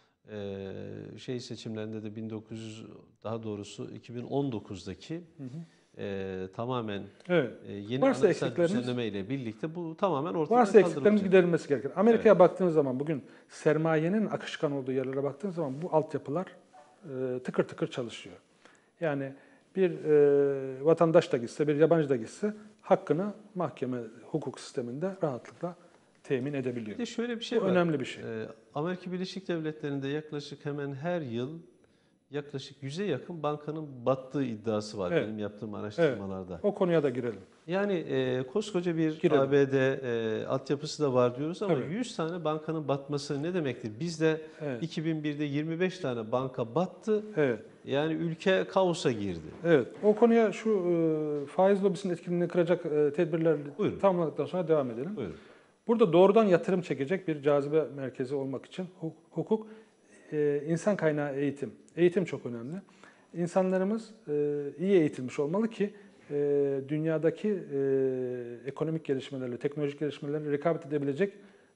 seçimlerinde de daha doğrusu 2019'daki tamamen yeni Varsa anayasal düzenleme ile birlikte bu tamamen ortadan varsa eksiklerin giderilmesi gerekir. Amerika'ya evet. baktığınız zaman, bugün sermayenin akışkan olduğu yerlere baktığınız zaman bu altyapılar tıkır tıkır çalışıyor. Yani bir vatandaş da gitse, bir yabancı da gitse hakkını mahkeme hukuk sisteminde rahatlıkla temin edebiliyor. Bir de şöyle bir şey bu var. Önemli bir şey. Amerika Birleşik Devletleri'nde yaklaşık hemen her yıl yaklaşık 100'e yakın bankanın battığı iddiası var benim yaptığım araştırmalarda. Evet. O konuya da girelim. Yani koskoca bir ABD altyapısı da var diyoruz ama 100 tane bankanın batması ne demektir? Bizde 2001'de 25 tane banka battı. Evet. Yani ülke kaosa girdi. Evet. O konuya şu faiz lobisinin etkinliğini kıracak tedbirleri tamamladıktan sonra devam edelim. Buyurun. Burada doğrudan yatırım çekecek bir cazibe merkezi olmak için hukuk, insan kaynağı eğitim. Eğitim çok önemli. İnsanlarımız iyi eğitilmiş olmalı ki dünyadaki ekonomik gelişmelerle, teknolojik gelişmelerle rekabet edebilecek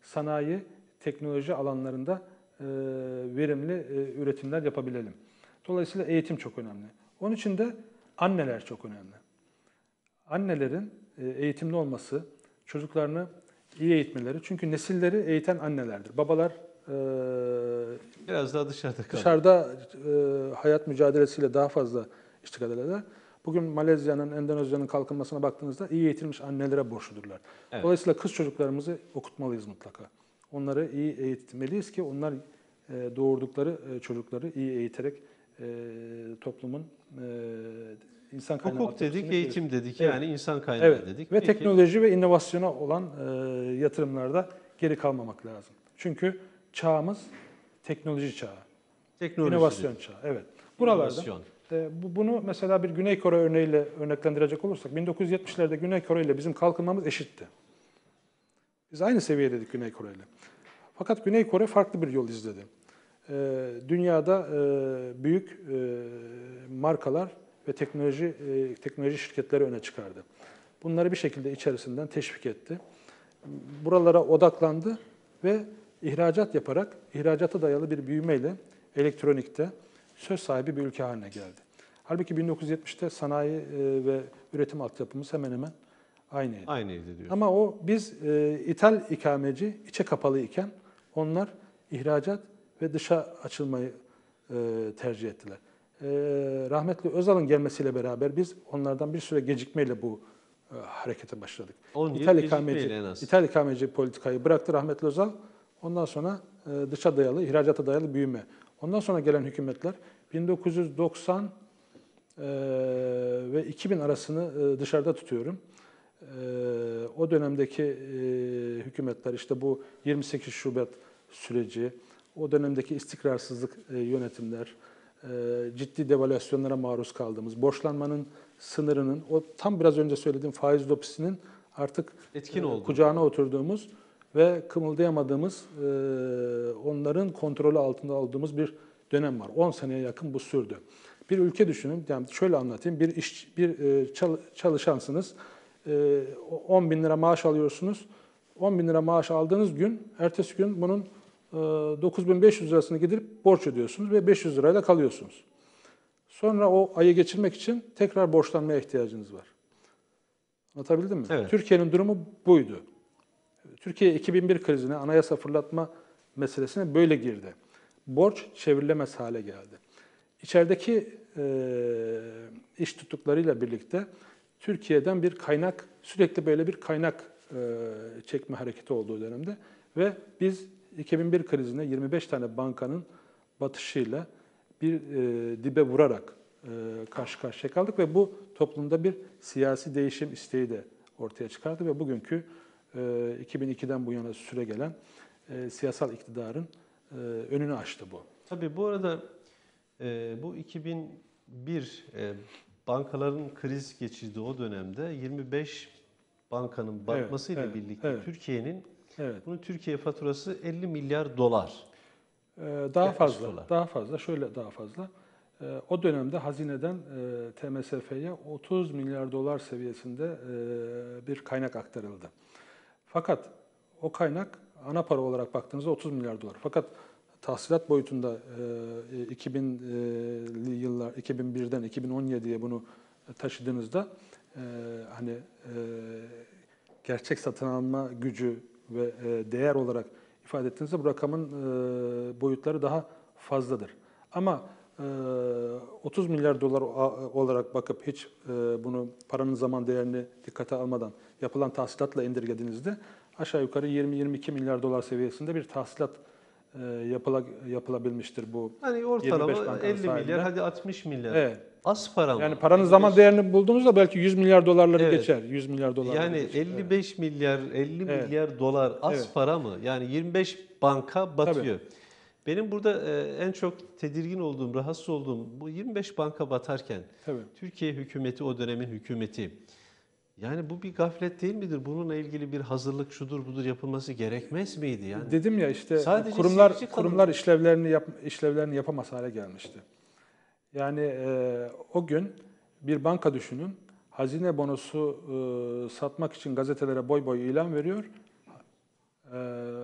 sanayi, teknoloji alanlarında verimli üretimler yapabilelim. Dolayısıyla eğitim çok önemli. Onun için de anneler çok önemli. Annelerin eğitimli olması, çocuklarını iyi eğitmeleri. Çünkü nesilleri eğiten annelerdir. Babalar Biraz daha dışarıda kaldı. dışarıda hayat mücadelesiyle daha fazla iştigal ederler. Bugün Malezya'nın, Endonezya'nın kalkınmasına baktığınızda iyi eğitilmiş annelere borçludurlar. Evet. Dolayısıyla kız çocuklarımızı okutmalıyız mutlaka. Onları iyi eğitmeliyiz ki onlar doğurdukları çocukları iyi eğiterek toplumun insan kaynağı Hukuk dedik, altyapısını eğitim dedik, Evet. yani insan kaynağı Evet. dedik. Ve Peki, teknoloji ve inovasyona olan yatırımlarda geri kalmamak lazım. Çünkü çağımız teknoloji çağı, teknoloji inovasyon dedik, çağı. Evet. Buralarda inovasyon. bunu mesela bir Güney Kore örneğiyle örneklendirecek olursak 1970'lerde Güney Kore ile bizim kalkınmamız eşitti. Biz aynı seviyedeydik Güney Kore ile. Fakat Güney Kore farklı bir yol izledi. Dünyada büyük markalar ve teknoloji şirketleri öne çıkardı. Bunları bir şekilde içerisinden teşvik etti. Buralara odaklandı ve ihracat yaparak, ihracata dayalı bir büyümeyle elektronikte söz sahibi bir ülke haline geldi. Halbuki 1970'te sanayi ve üretim altyapımız hemen hemen aynıydı. Aynıydı diyor. Ama biz ithal ikameci, içe kapalı iken onlar ihracat ve dışa açılmayı tercih ettiler. Rahmetli Özal'ın gelmesiyle beraber biz onlardan bir süre gecikmeyle bu harekete başladık. 10 yıl gecikmeyle en az. İthal ikameci politikayı bıraktı rahmetli Özal. Ondan sonra dışa dayalı, ihracata dayalı büyüme. Ondan sonra gelen hükümetler 1990 ve 2000 arasını dışarıda tutuyorum. O dönemdeki hükümetler işte bu 28 Şubat süreci, o dönemdeki istikrarsızlık yönetimler, ciddi devalüasyonlara maruz kaldığımız, borçlanmanın sınırının, o tam biraz önce söylediğim faiz lopisinin artık Etkin oldu. kucağına oturduğumuz ve kımıldayamadığımız, onların kontrolü altında olduğumuz bir dönem var. 10 seneye yakın bu sürdü. Bir ülke düşünün, yani şöyle anlatayım, çalışansınız, 10 bin lira maaş alıyorsunuz. 10 bin lira maaş aldığınız gün, ertesi gün bunun 9.500 lirasını gidip borç ödüyorsunuz ve 500 lirayla kalıyorsunuz. Sonra o ayı geçirmek için tekrar borçlanmaya ihtiyacınız var. Anlatabildim mi? Evet. Türkiye'nin durumu buydu. Türkiye 2001 krizine, anayasa fırlatma meselesine böyle girdi. Borç çevrilemez hale geldi. İçerideki iş tuttuklarıyla birlikte Türkiye'den bir kaynak, sürekli böyle bir kaynak çekme hareketi olduğu dönemde ve biz 2001 krizinde 25 tane bankanın batışıyla bir dibe vurarak karşı karşıya kaldık ve bu toplumda bir siyasi değişim isteği de ortaya çıkardı ve bugünkü 2002'den bu yana süregelen siyasal iktidarın önünü açtı bu. Tabii bu arada bu 2001 bankaların kriz geçirdiği o dönemde 25 bankanın batmasıyla birlikte Türkiye'nin bunun Türkiye faturası 50 milyar dolar. Daha fazla, şöyle daha fazla. O dönemde hazineden TMSF'ye 30 milyar dolar seviyesinde bir kaynak aktarıldı. Fakat o kaynak ana para olarak baktığınızda 30 milyar dolar. Fakat tahsilat boyutunda 2000'li yıllar, 2001'den 2017'ye bunu taşıdığınızda hani gerçek satın alma gücü ve değer olarak ifade ettiğinizde bu rakamın boyutları daha fazladır. Ama 30 milyar dolar olarak bakıp hiç bunu paranın zaman değerini dikkate almadan yapılan tahsilatla indirgediğinizde aşağı yukarı 20-22 milyar dolar seviyesinde bir tahsilat yapılabilmiştir bu. Hani ortalama 50 milyar, hadi 60 milyar. Evet. Az para mı? Yani paranın zaman değerini bulduğunuzda belki 100 milyar dolarları Evet. geçer. 100 milyar dolar. Yani geçer. 55 milyar, 50 Evet. milyar dolar az Evet. para mı? Yani 25 banka batıyor. Tabii. Benim burada en çok tedirgin olduğum, rahatsız olduğum bu 25 banka batarken Tabii. Türkiye hükümeti, o dönemin hükümeti, yani bu bir gaflet değil midir? Bununla ilgili bir hazırlık şudur budur yapılması gerekmez miydi yani? Dedim ya işte Sadece kurumlar işlevlerini yapamaz hale gelmişti. Yani o gün bir banka düşünün, hazine bonosu satmak için gazetelere boy boy ilan veriyor.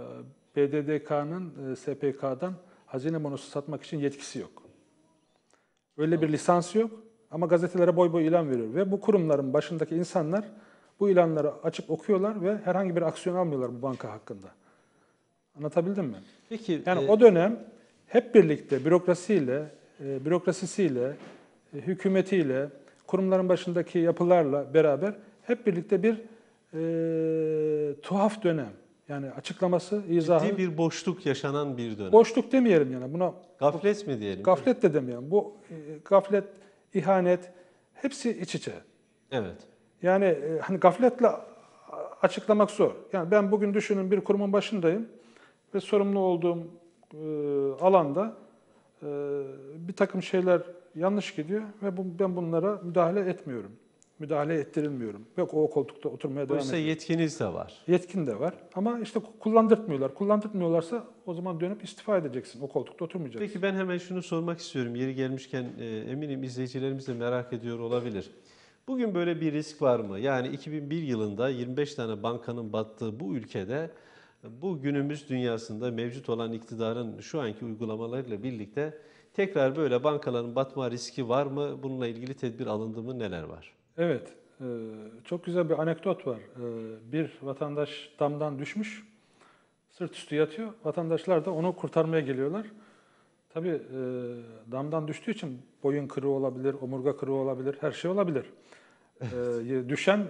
BDDK'nın SPK'dan hazine bonosu satmak için yetkisi yok. Öyle bir lisansı yok ama gazetelere boy boy ilan veriyor. Ve bu kurumların başındaki insanlar bu ilanları açıp okuyorlar ve herhangi bir aksiyon almıyorlar bu banka hakkında. Anlatabildim mi? Peki Yani o dönem hep birlikte bürokrasisiyle, hükümetiyle, kurumların başındaki yapılarla beraber hep birlikte bir tuhaf dönem. Yani açıklaması, izahı, ciddi bir boşluk yaşanan bir dönem. boşluk demeyelim yani buna. Gaflet mi diyelim? Gaflet de demeyelim. Bu gaflet, ihanet hepsi iç içe. Evet. Yani hani gafletle açıklamak zor. Yani ben bugün düşünün bir kurumun başındayım ve sorumlu olduğum alanda bir takım şeyler yanlış gidiyor ve ben bunlara müdahale etmiyorum. Müdahale ettirilmiyorum. Yok o koltukta oturmaya devam Oysa ediyorum. yetkiniz de var. Yetkin de var ama işte kullandırtmıyorlar. Kullandırtmıyorlarsa o zaman dönüp istifa edeceksin. O koltukta oturmayacaksın. Peki ben hemen şunu sormak istiyorum. Yeri gelmişken eminim izleyicilerimiz de merak ediyor olabilir. Bugün böyle bir risk var mı? Yani 2001 yılında 25 tane bankanın battığı bu ülkede bu günümüz dünyasında mevcut olan iktidarın şu anki uygulamalarıyla birlikte tekrar böyle bankaların batma riski var mı? Bununla ilgili tedbir alındı mı? Neler var? Evet, çok güzel bir anekdot var. Bir vatandaş damdan düşmüş, sırt üstü yatıyor. Vatandaşlar da onu kurtarmaya geliyorlar. Tabii damdan düştüğü için boyun kırığı olabilir, omurga kırığı olabilir, her şey olabilir. Düşen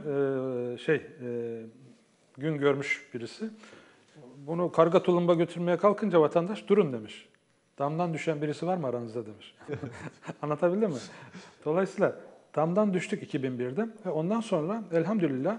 gün görmüş birisi. Bunu karga tulumba götürmeye kalkınca vatandaş durun demiş. Damdan düşen birisi var mı aranızda demiş. Anlatabildim mi? Dolayısıyla damdan düştük 2001'de ve ondan sonra elhamdülillah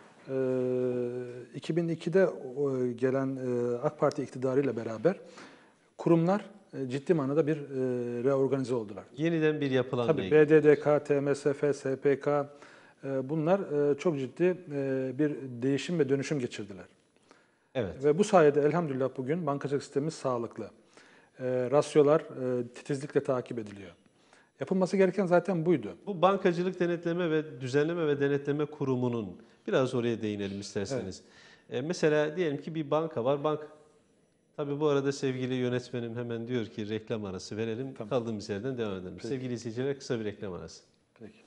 2002'de gelen AK Parti iktidarıyla beraber kurumlar ciddi manada bir reorganize oldular. Yeniden bir yapılanma. Tabii BDDK, TMSF, SPK bunlar çok ciddi bir değişim ve dönüşüm geçirdiler. Evet. Ve bu sayede elhamdülillah bugün bankacılık sistemimiz sağlıklı. Rasyolar titizlikle takip ediliyor. Yapılması gereken zaten buydu. Bu Bankacılık Denetleme ve Düzenleme ve Denetleme Kurumu'nun biraz oraya değinelim isterseniz. Mesela diyelim ki bir banka var. Tabii bu arada sevgili yönetmenim hemen diyor ki reklam arası verelim. Tamam. Kaldığımız yerden devam edelim. Peki. Sevgili izleyiciler kısa bir reklam arası. Peki.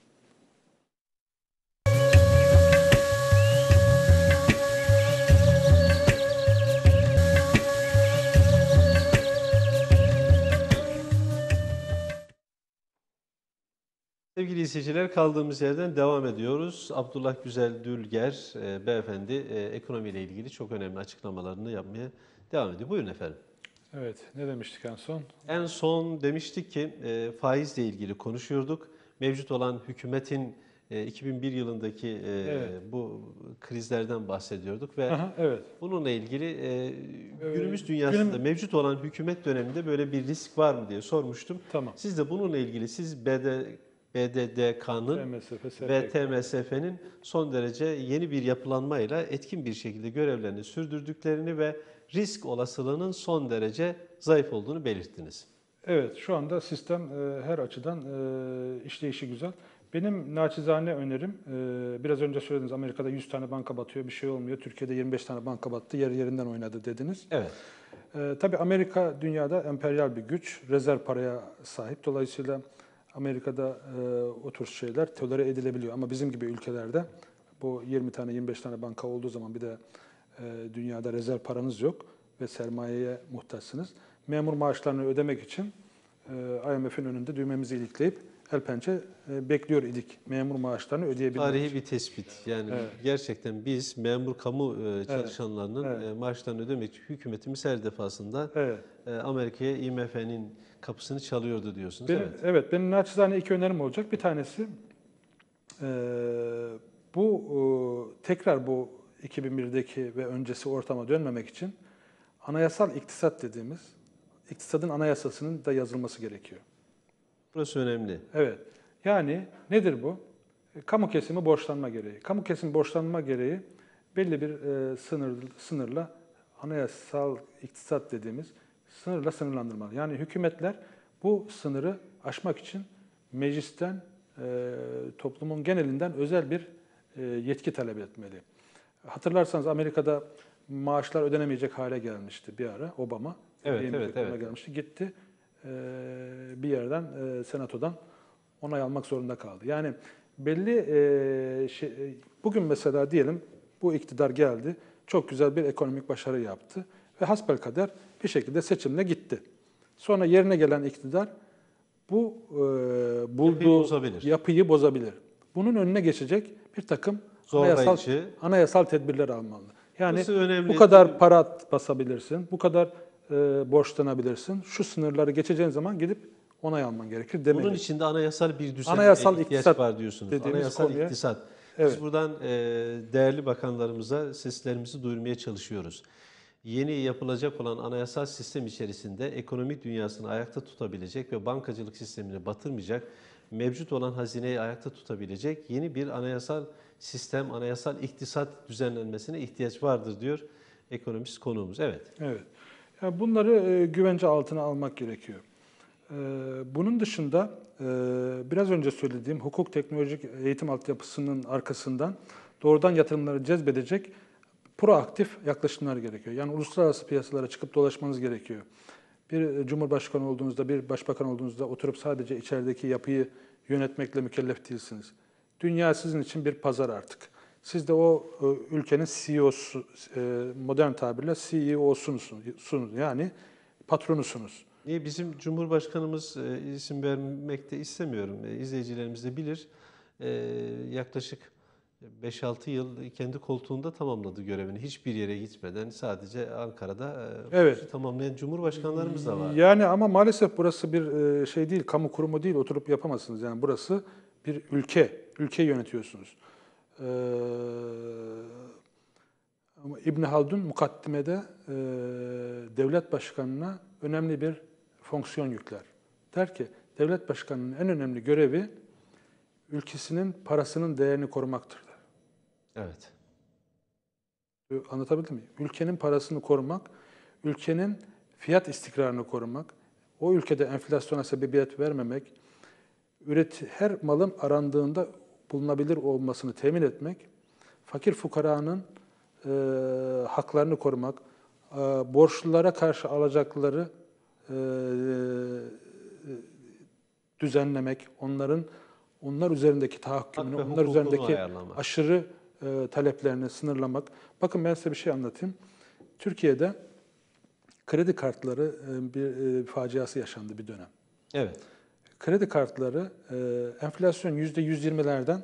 Sevgili izleyiciler kaldığımız yerden devam ediyoruz. Abdullah Güzel Dülger beyefendi ekonomiyle ilgili çok önemli açıklamalarını yapmaya devam ediyor. Buyurun efendim. Evet, ne demiştik en son? En son demiştik ki faizle ilgili konuşuyorduk. Mevcut olan hükümetin 2001 yılındaki Evet. bu krizlerden bahsediyorduk ve Aha, evet. bununla ilgili günümüz dünyasında mevcut olan hükümet döneminde böyle bir risk var mı diye sormuştum. Tamam. Siz de bununla ilgili BDDK'nın TMSF, ve SPK. TMSF'nin son derece yeni bir yapılanmayla etkin bir şekilde görevlerini sürdürdüklerini ve risk olasılığının son derece zayıf olduğunu belirttiniz. Evet, şu anda sistem her açıdan işleyişi güzel. Benim naçizane önerim, biraz önce söylediniz Amerika'da 100 tane banka batıyor, bir şey olmuyor. Türkiye'de 25 tane banka battı, yerinden oynadı dediniz. Evet. Tabii Amerika dünyada emperyal bir güç, rezerv paraya sahip. Dolayısıyla Amerika'da o tür şeyler tolere edilebiliyor. Ama bizim gibi ülkelerde bu 20 tane, 25 tane banka olduğu zaman bir de dünyada rezerv paranız yok ve sermayeye muhtaçsınız. Memur maaşlarını ödemek için IMF'in önünde düğmemizi ilikleyip el pençe bekliyor idik memur maaşlarını ödeyebilmek Tarihi için. bir tespit. Yani Evet. gerçekten biz memur kamu çalışanlarının maaşlarını ödemek için hükümetimiz her defasında Evet. Amerika'ya IMF'nin kapısını çalıyordu diyorsunuz. Benim naçizane iki önerim olacak. Bir tanesi tekrar bu 2001'deki ve öncesi ortama dönmemek için anayasal iktisat dediğimiz iktisadın anayasasının da yazılması gerekiyor. Burası önemli. Evet. Yani nedir bu? Kamu kesimi borçlanma gereği. Kamu kesimi borçlanma gereği belli bir sınırla anayasal iktisat dediğimiz sınırla sınırlandırmalı. Yani hükümetler bu sınırı aşmak için meclisten, toplumun genelinden özel bir yetki talep etmeli. Hatırlarsanız Amerika'da maaşlar ödenemeyecek hale gelmişti bir ara Obama. Evet, Ödeyemeyecek evet, duruma evet. gelmişti. Gitti bir yerden senatodan onay almak zorunda kaldı. Yani belli bugün mesela diyelim bu iktidar geldi. Çok güzel bir ekonomik başarı yaptı ve hasbelkader bir şekilde seçimle gitti. Sonra yerine gelen iktidar bu Yapıyı bulduğu bozabilir. yapıyı bozabilir. Bunun önüne geçecek bir takım Zorlayıcı. anayasal tedbirler almalı. Yani Burası önemli. bu kadar Tabii. para basabilirsin, bu kadar borçlanabilirsin. Şu sınırları geçeceğin zaman gidip onay alman gerekir demeli. Bunun için de anayasal bir düzene Anayasal ihtiyaç iktisat var diyorsunuz. dediğimiz Anayasal konuya, iktisat. evet. Biz buradan değerli bakanlarımıza seslerimizi duyurmaya çalışıyoruz. Yeni yapılacak olan anayasal sistem içerisinde ekonomik dünyasını ayakta tutabilecek ve bankacılık sistemini batırmayacak, mevcut olan hazineyi ayakta tutabilecek yeni bir anayasal sistem, anayasal iktisat düzenlenmesine ihtiyaç vardır diyor ekonomist konuğumuz. Evet. Evet. Yani bunları güvence altına almak gerekiyor. Bunun dışında biraz önce söylediğim hukuk teknolojik eğitim altyapısının arkasından doğrudan yatırımları cezbedecek proaktif yaklaşımlar gerekiyor. Yani uluslararası piyasalara çıkıp dolaşmanız gerekiyor. Bir cumhurbaşkanı olduğunuzda, bir başbakan olduğunuzda oturup sadece içerideki yapıyı yönetmekle mükellef değilsiniz. Dünya sizin için bir pazar artık. Siz de o ülkenin CEO'su, modern tabirle CEO'sunuz, yani patronusunuz. Bizim Cumhurbaşkanımız isim vermek de istemiyorum. İzleyicilerimiz de bilir. Yaklaşık 5-6 yıl kendi koltuğunda tamamladı görevini. Hiçbir yere gitmeden sadece Ankara'da Evet. tamamlayan cumhurbaşkanlarımız da var. Yani ama maalesef burası bir şey değil, kamu kurumu değil, oturup yapamazsınız. Yani burası bir ülke yönetiyorsunuz. Ama İbn Haldun mukaddimede devlet başkanına önemli bir fonksiyon yükler. Der ki, devlet başkanının en önemli görevi ülkesinin parasının değerini korumaktır der. Evet. Anlatabildim mi? Ülkenin parasını korumak, ülkenin fiyat istikrarını korumak, o ülkede enflasyona sebebiyet vermemek, her malın arandığında bulunabilir olmasını temin etmek, fakir fukaranın haklarını korumak, borçlulara karşı alacakları düzenlemek, onlar üzerindeki tahakkümünü, Hak ve onlar hukukunu üzerindeki ayarlamak. aşırı taleplerini sınırlamak. Bakın ben size bir şey anlatayım. Türkiye'de kredi kartları bir faciası yaşandı bir dönem. Evet. Kredi kartları enflasyon %120'lerden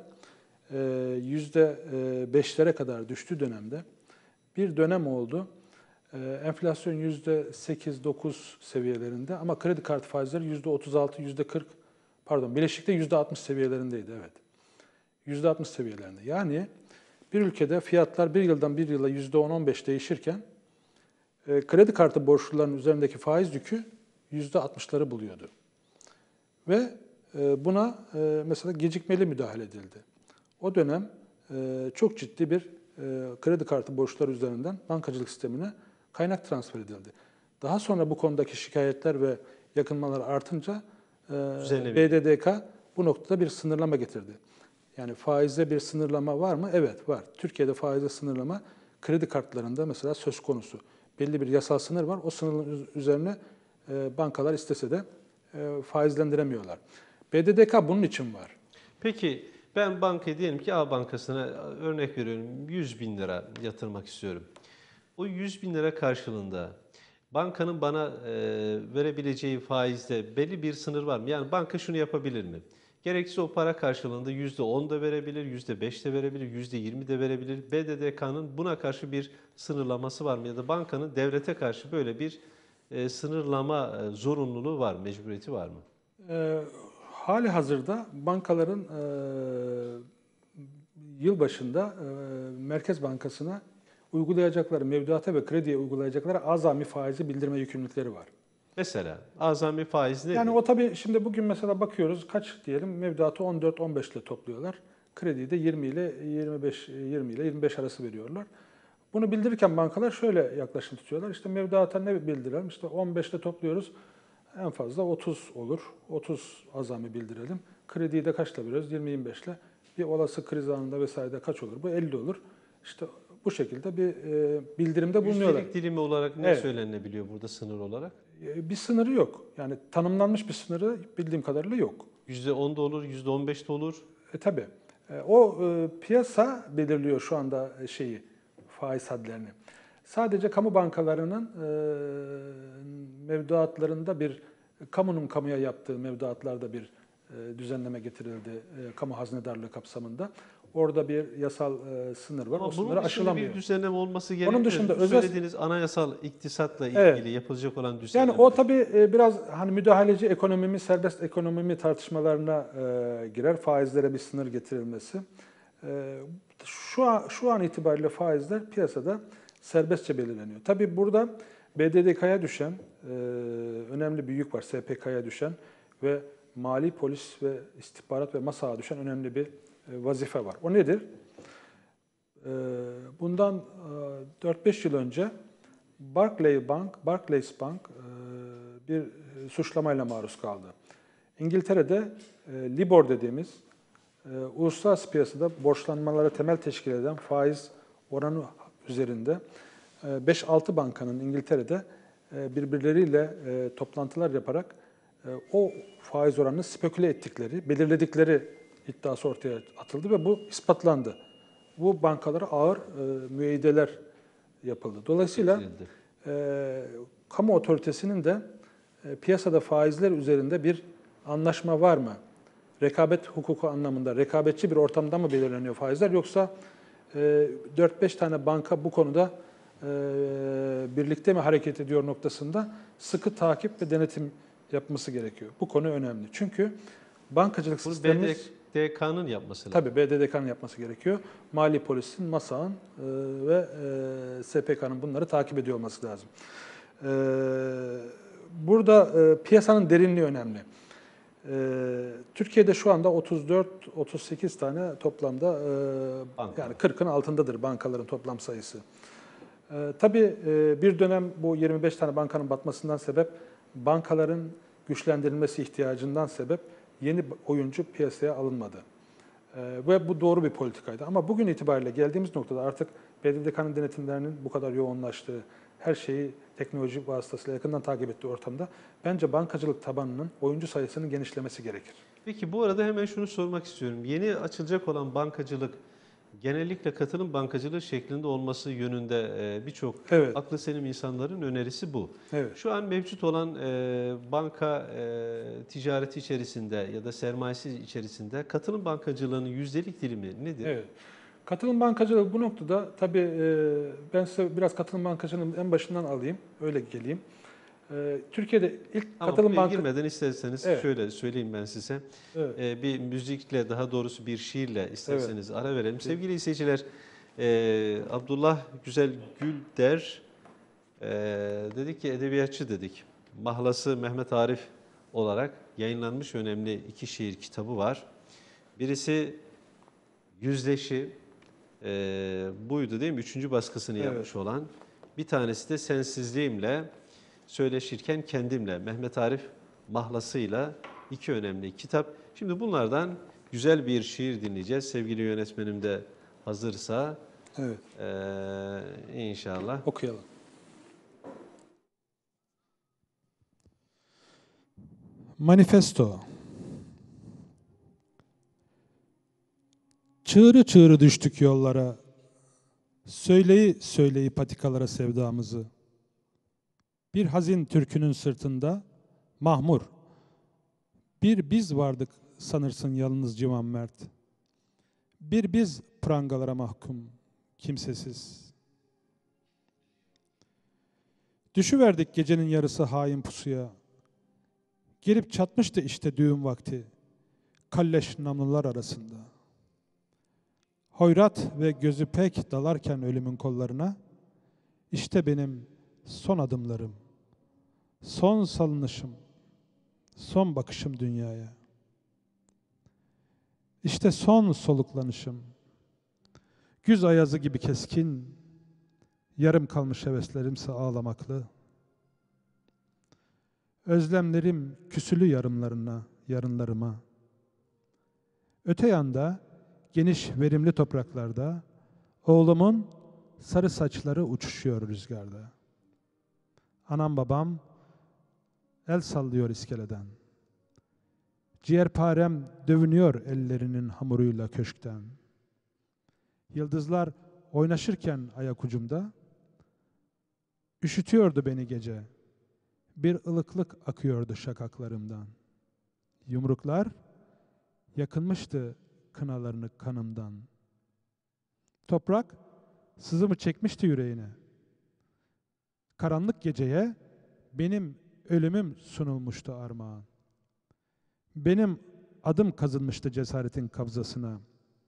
%5'lere kadar düştüğü dönemde bir dönem oldu. Enflasyon %8-9 seviyelerinde ama kredi kartı faizleri %36, %40, pardon bileşikte %60 seviyelerindeydi, evet. %60 seviyelerinde. Yani bir ülkede fiyatlar bir yıldan bir yıla %10-15 değişirken kredi kartı borçlularının üzerindeki faiz yükü %60'ları buluyordu. Ve buna mesela gecikmeli müdahale edildi. O dönem çok ciddi bir kredi kartı borçları üzerinden bankacılık sistemine kaynak transfer edildi. Daha sonra bu konudaki şikayetler ve yakınmalar artınca BDDK bu noktada bir sınırlama getirdi. Yani faize bir sınırlama var mı? Evet, var. Türkiye'de faize sınırlama kredi kartlarında mesela söz konusu. Belli bir yasal sınır var. O sınırın üzerine bankalar istese de faizlendiremiyorlar. BDDK bunun için var. Peki ben bankaya diyelim ki A Bankası'na örnek veriyorum 100 bin lira yatırmak istiyorum. O 100 bin lira karşılığında bankanın bana verebileceği faizde belli bir sınır var mı? Yani banka şunu yapabilir mi? Gerekirse o para karşılığında %10 da verebilir, %5 de verebilir, %20 de verebilir. BDDK'nın buna karşı bir sınırlaması var mı? Ya da bankanın devlete karşı böyle bir sınırlama zorunluluğu var mı, mecburiyeti var mı? Hali hazırda bankaların yılbaşında Merkez Bankası'na uygulayacakları, mevduata ve krediye uygulayacakları azami faizi bildirme yükümlülükleri var. Mesela azami faiz nedir? Yani o tabii şimdi bugün mesela bakıyoruz kaç diyelim mevduatı 14-15 ile topluyorlar. Krediyi de 20 ile 25 arası veriyorlar. Bunu bildirirken bankalar şöyle yaklaşım tutuyorlar. İşte mevduata ne bildirelim? İşte 15 ile topluyoruz. En fazla 30 olur. 30 azami bildirelim. Krediyi de kaçla veriyoruz? 20-25 ile. Bir olası kriz anında vesairede kaç olur? Bu 50 olur. İşte bu şekilde bir bildirimde bulunuyorlar. Yüzdelik dilimi olarak ne Evet. söylenebiliyor burada sınır olarak? Bir sınırı yok. Yani tanımlanmış bir sınırı bildiğim kadarıyla yok. %10 da olur, %15 de olur. Tabii. O piyasa belirliyor şu anda faiz hadlerini. Sadece kamu bankalarının mevduatlarında kamunun kamuya yaptığı mevduatlarda bir düzenleme getirildi kamu haznedarlığı kapsamında. Orada bir yasal sınır var. Ama O sınırı bunun dışında aşılamıyor. bir düzenleme olması gerekmiyor. dışında Bu söylediğiniz anayasal iktisatla ilgili Evet. yapılacak olan düzenleme. Yani o tabii biraz hani müdahaleci ekonomi, serbest ekonomi tartışmalarına girer. Faizlere bir sınır getirilmesi. Şu an itibariyle faizler piyasada serbestçe belirleniyor. Tabii burada BDDK'ya düşen önemli bir yük var. SPK'ya düşen ve mali polis ve istihbarat ve MASA'ya düşen önemli bir vazife var. O nedir? Bundan 4-5 yıl önce Barclays Bank bir suçlamayla maruz kaldı. İngiltere'de LIBOR dediğimiz uluslararası piyasada borçlanmalara temel teşkil eden faiz oranı üzerinde 5-6 bankanın İngiltere'de birbirleriyle toplantılar yaparak o faiz oranını speküle ettikleri, belirledikleri iddiası ortaya atıldı ve bu ispatlandı. Bu bankalara ağır müeyyideler yapıldı. Dolayısıyla kamu otoritesinin de piyasada faizler üzerinde bir anlaşma var mı? Rekabet hukuku anlamında rekabetçi bir ortamda mı belirleniyor faizler, yoksa 4-5 tane banka bu konuda birlikte mi hareket ediyor noktasında sıkı takip ve denetim yapması gerekiyor. Bu konu önemli. Çünkü bankacılık bunu sistemimiz... BDDK'nın yapması lazım. Tabii BDDK'nın yapması gerekiyor. Mali Polis'in, MASA'nın ve SPK'nın bunları takip ediyor olması lazım. Burada piyasanın derinliği önemli. Türkiye'de şu anda 34-38 tane toplamda yani 40'ın altındadır bankaların toplam sayısı. Tabii bir dönem bu 25 tane bankanın batmasından sebep, bankaların güçlendirilmesi ihtiyacından sebep yeni oyuncu piyasaya alınmadı. Ve bu doğru bir politikaydı. Ama bugün itibariyle geldiğimiz noktada artık BDDK'nın denetimlerinin bu kadar yoğunlaştığı, her şeyi teknoloji vasıtasıyla yakından takip ettiği ortamda bence bankacılık tabanının oyuncu sayısının genişlemesi gerekir. Peki bu arada hemen şunu sormak istiyorum. Yeni açılacak olan bankacılık genellikle katılım bankacılığı şeklinde olması yönünde birçok Evet. aklı selim insanların önerisi bu. Evet. Şu an mevcut olan banka ticareti içerisinde ya da sermayesi içerisinde katılım bankacılığının yüzdelik dilimi nedir? Evet. Katılım bankacılığı bu noktada tabii ben size biraz katılım bankacılığının en başından alayım, öyle geleyim. Türkiye'de ilk Ama katılım buraya bankacılığı... girmeden isterseniz Evet. şöyle söyleyeyim ben size. Evet. Bir müzikle, daha doğrusu bir şiirle isterseniz ara verelim. Evet. Sevgili izleyiciler, Abdullah Güzel Gülder dedik ki edebiyatçı dedik. Mahlası Mehmet Arif olarak yayınlanmış önemli 2 şiir kitabı var. Birisi Yüzleşi, buydu değil mi? 3. baskısını yapmış olan. Bir tanesi de Sensizliğimle, Söyleşirken Kendimle, Mehmet Arif mahlasıyla 2 önemli kitap. Şimdi bunlardan güzel bir şiir dinleyeceğiz. Sevgili yönetmenim de hazırsa Evet. İnşallah. Okuyalım. Manifesto. Çığırı çığırı düştük yollara, söyleyi patikalara sevdamızı. Bir hazin türkünün sırtında mahmur, bir biz vardık sanırsın yalnız civan mert. Bir biz prangalara mahkum, kimsesiz. Düşüverdik gecenin yarısı hain pusuya. Gelip çatmıştı işte düğün vakti, kalleş namlular arasında. Hoyrat ve gözü pek dalarken ölümün kollarına, işte benim son adımlarım, son salınışım, son bakışım dünyaya. İşte son soluklanışım, güz ayazı gibi keskin, yarım kalmış heveslerimse ağlamaklı. Özlemlerim küsülü yarınlarıma. Öte yanda, geniş verimli topraklarda, oğlumun sarı saçları uçuşuyor rüzgarda. Anam babam el sallıyor iskeleden. Ciğerparem dövünüyor ellerinin hamuruyla köşkten. Yıldızlar oynaşırken ayak ucumda, üşütüyordu beni gece. Bir ılıklık akıyordu şakaklarımdan. Yumruklar yakınmıştı kınalarını kanımdan. Toprak sızımı çekmişti yüreğine. Karanlık geceye benim ölümüm sunulmuştu armağan. Benim adım kazınmıştı cesaretin kabzasına.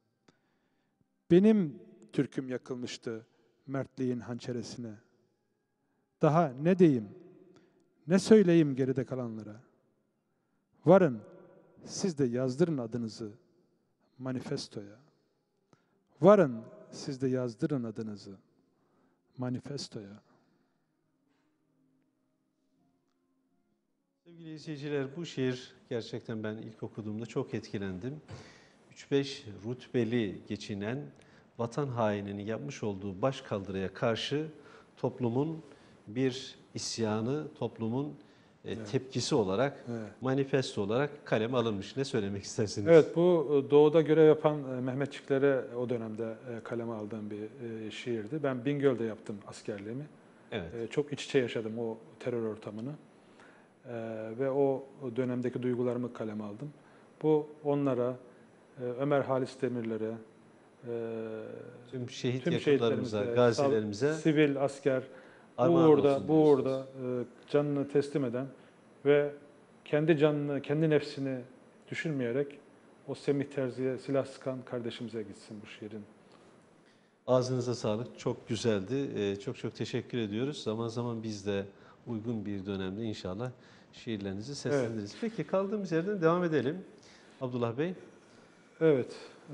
Benim türküm yakılmıştı mertliğin hançeresine. Daha ne diyeyim, ne söyleyeyim geride kalanlara. Varın, siz de yazdırın adınızı manifestoya. Varın, siz de yazdırın adınızı manifestoya. Sevgili izleyiciler, bu şiir gerçekten ben ilk okuduğumda çok etkilendim. 3-5 rütbeli geçinen vatan haininin yapmış olduğu başkaldırıya karşı toplumun bir isyanı, toplumun tepkisi olarak, manifesto olarak kaleme alınmış. Ne söylemek istersiniz? Evet, bu doğuda görev yapan Mehmetçiklere o dönemde kaleme aldığım bir şiirdi. Ben Bingöl'de yaptım askerliğimi. Evet. Çok iç içe yaşadım o terör ortamını. Ve o dönemdeki duygularımı kaleme aldım. Bu onlara, Ömer Halis Demirler'e, Tüm şehit tüm yakınlarımıza, şehitlerimize, gazilerimize sivil, asker, bu armağan olsun uğurda diyorsunuz. canını teslim eden ve kendi canını, kendi nefsini düşürmeyerek o Semih Terzi'ye silah sıkan kardeşimize gitsin bu şiirin. Ağzınıza sağlık. Çok güzeldi. Çok çok teşekkür ediyoruz. Zaman zaman biz de uygun bir dönemde inşallah şiirlerinizi seslendiririz. Peki kaldığımız yerden devam edelim. Abdullah Bey. Evet.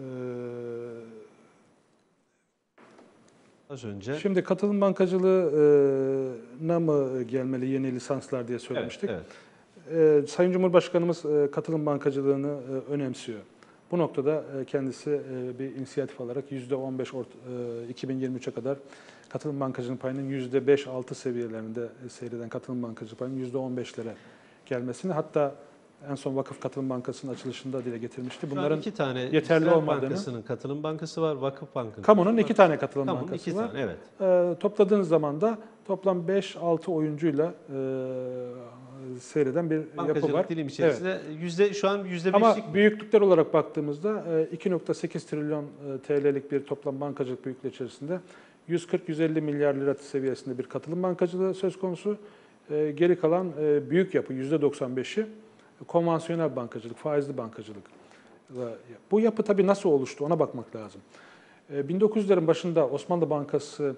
Az önce. Şimdi katılım bankacılığına mı gelmeli yeni lisanslar diye söylemiştik. Evet. Sayın Cumhurbaşkanımız katılım bankacılığını önemsiyor. Bu noktada kendisi bir inisiyatif alarak %15 2023'e kadar katılım bankacılığı payının %5-6 seviyelerinde seyreden katılım bankacılığı payının %15'lere gelmesini, hatta en son Vakıf Katılım Bankası'nın açılışında dile getirmişti. Bunların iki tane yeterli İslam olmadığını, Bankası'nın katılım bankası var, Vakıf Bank'ın. kamunun 2 tane katılım Kamunun bankası iki var. tane, evet. Topladığınız zaman da toplam 5-6 oyuncuyla seyreden bir yapı var. Bankacılık dilim içerisinde şu an %5'lik. Ama büyüklükler olarak baktığımızda 2,8 trilyon TL'lik bir toplam bankacılık büyüklüğü içerisinde 140-150 milyar lira seviyesinde bir katılım bankacılığı söz konusu. Geri kalan büyük yapı %95'i konvansiyonel bankacılık, faizli bankacılık. Bu yapı tabii nasıl oluştu ona bakmak lazım. 1900'lerin başında Osmanlı Bankası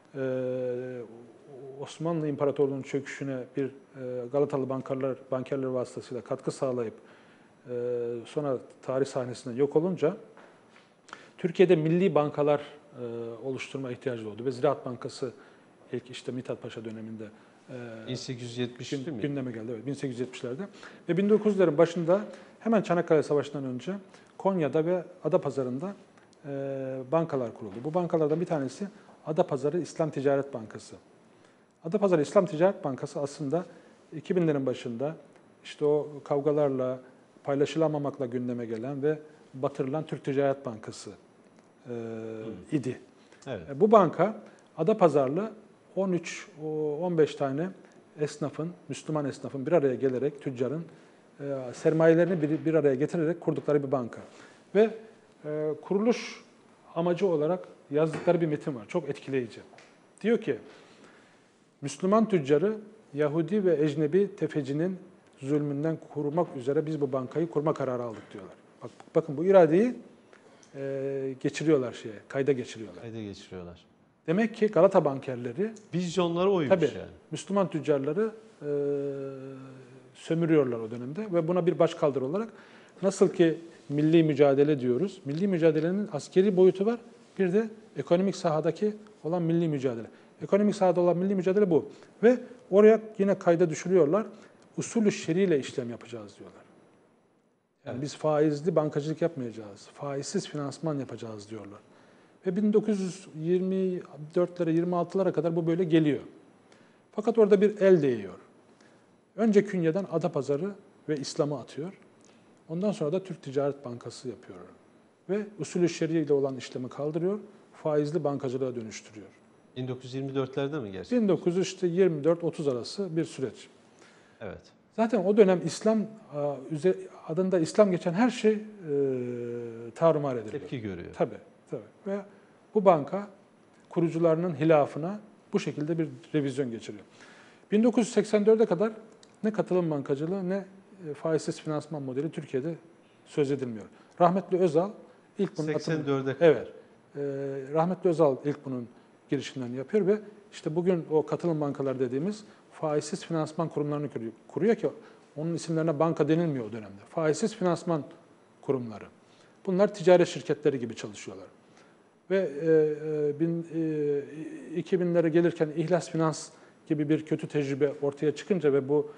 Osmanlı İmparatorluğu'nun çöküşüne bir Galatalı bankerler vasıtasıyla katkı sağlayıp sonra tarih sahnesinde yok olunca Türkiye'de milli bankalar oluşturma ihtiyacı doğdu ve Ziraat Bankası ilk işte Mithat Paşa döneminde 1870 değil mi? gündeme geldi. Evet, 1870'lerde. Ve 1900'lerin başında hemen Çanakkale Savaşı'ndan önce Konya'da ve Adapazarı'nda bankalar kuruldu. Bu bankalardan bir tanesi Adapazarı İslam Ticaret Bankası. Adapazarı İslam Ticaret Bankası aslında 2000'lerin başında işte o kavgalarla, paylaşılamamakla gündeme gelen ve batırılan Türk Ticaret Bankası idi. Evet. Bu banka Adapazarlı 13-15 tane esnafın, Müslüman esnafın bir araya gelerek, tüccarın sermayelerini bir araya getirerek kurdukları bir banka. Ve kuruluş amacı olarak yazdıkları bir metin var, çok etkileyici. Diyor ki, Müslüman tüccarı Yahudi ve ecnebi tefecinin zulmünden korumak üzere biz bu bankayı kurma kararı aldık diyorlar. Bakın bu iradeyi geçiriyorlar kayda geçiriyorlar. Kayda geçiriyorlar. Demek ki Galata bankerleri Vizyonları oymuş tabii, yani. Müslüman tüccarları sömürüyorlar o dönemde ve buna bir başkaldırı olarak nasıl ki milli mücadele diyoruz. Milli mücadelenin askeri boyutu var. Bir de ekonomik sahadaki olan milli mücadele. Ekonomik sahada olan milli mücadele bu. Ve oraya yine kayda düşürüyorlar. Usulü şer'i ile işlem yapacağız diyorlar. Yani biz faizli bankacılık yapmayacağız. Faizsiz finansman yapacağız diyorlar. Ve 1924'lere, 26'lara kadar bu böyle geliyor. Fakat orada bir el değiyor. Önce künyeden Adapazarı ve İslam'ı atıyor. Ondan sonra da Türk Ticaret Bankası yapıyor. Ve usulü şer'i ile olan işlemi kaldırıyor, faizli bankacılığa dönüştürüyor. 1924'lerde mi gerçekten? 1924-30 arası bir süreç. Evet. Zaten o dönem İslam adında İslam geçen her şey tarumar ediliyor. Tepki görüyor. Tabii. Ve bu banka kurucularının hilafına bu şekilde bir revizyon geçiriyor. 1984'e kadar ne katılım bankacılığı ne faizsiz finansman modeli Türkiye'de söz edilmiyor. Rahmetli Özal ilk bunun 84'e kadar. Evet. Rahmetli Özal ilk bunun girişimlerini yapıyor ve işte bugün o katılım bankalar dediğimiz faizsiz finansman kurumlarını kuruyor ki onun isimlerine banka denilmiyor o dönemde. Faizsiz finansman kurumları. Bunlar ticaret şirketleri gibi çalışıyorlar. Ve 2000'lere gelirken İhlas Finans gibi bir kötü tecrübe ortaya çıkınca ve bu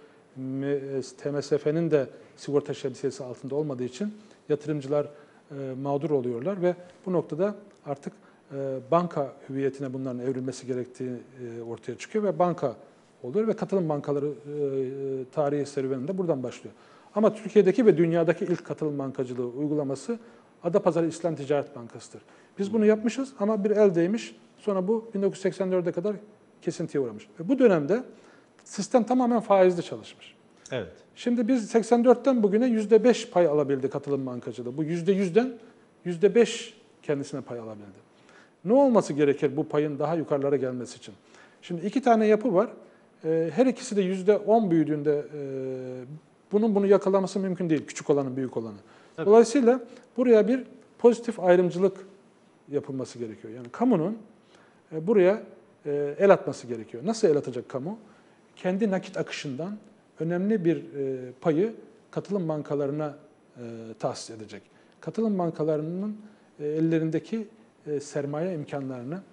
TMSF'nin de sigorta şemsiyesi altında olmadığı için yatırımcılar mağdur oluyorlar ve bu noktada artık banka hüviyetine bunların evrilmesi gerektiği ortaya çıkıyor ve banka oluyor ve katılım bankaları tarihi serüveninde buradan başlıyor. Ama Türkiye'deki ve dünyadaki ilk katılım bankacılığı uygulaması Adapazarı İslam Ticaret Bankası'dır. Biz bunu yapmışız ama bir el değmiş. Sonra bu 1984'e kadar kesintiye uğramış. Ve bu dönemde sistem tamamen faizli çalışmış. Evet. Şimdi biz 84'ten bugüne %5 pay alabildi katılım bankacılığı. Bu %100'den %5 kendisine pay alabildi. Ne olması gerekir bu payın daha yukarılara gelmesi için? Şimdi iki tane yapı var. Her ikisi de %10 büyüdüğünde bunu yakalaması mümkün değil. Küçük olanın, büyük olanı. Tabii. Dolayısıyla buraya bir pozitif ayrımcılık yapılması gerekiyor. Yani kamunun buraya el atması gerekiyor. Nasıl el atacak kamu? Kendi nakit akışından önemli bir payı katılım bankalarına tahsis edecek. Katılım bankalarının ellerindeki sermaye imkanlarını,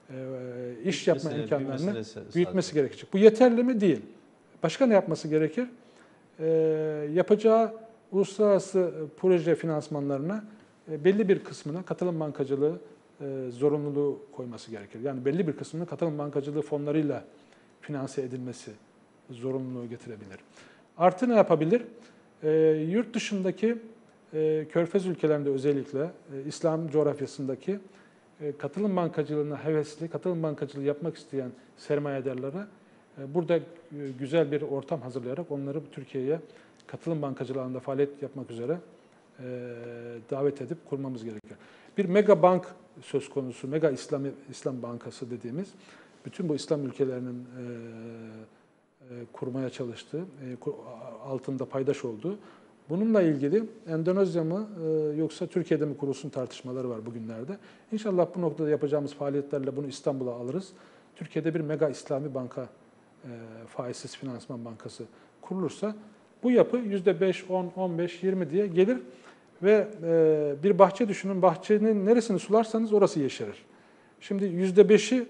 iş yapma imkanlarını büyütmesi gerekecek. Bu yeterli mi? Değil. Başka ne yapması gerekir? Yapacağı uluslararası proje finansmanlarına belli bir kısmına katılım bankacılığı zorunluluğu koyması gerekir. Yani belli bir kısmını katılım bankacılığı fonlarıyla finanse edilmesi zorunluluğu getirebilir. Artı ne yapabilir? Yurt dışındaki Körfez ülkelerinde özellikle İslam coğrafyasındaki katılım bankacılığına hevesli, katılım bankacılığı yapmak isteyen sermayedarlara burada güzel bir ortam hazırlayarak onları Türkiye'ye katılım bankacılığı alanında faaliyet yapmak üzere davet edip kurmamız gerekiyor. Bir mega bank söz konusu, mega İslam Bankası dediğimiz, bütün bu İslam ülkelerinin kurmaya çalıştığı, altında paydaş olduğu. Bununla ilgili Endonezya mı yoksa Türkiye'de mi kurulsun tartışmaları var bugünlerde. İnşallah bu noktada yapacağımız faaliyetlerle bunu İstanbul'a alırız. Türkiye'de bir mega İslami banka, faizsiz finansman bankası kurulursa bu yapı %5, 10, 15, 20 diye gelir ve bir bahçe düşünün. Bahçenin neresini sularsanız orası yeşerir. Şimdi %5'i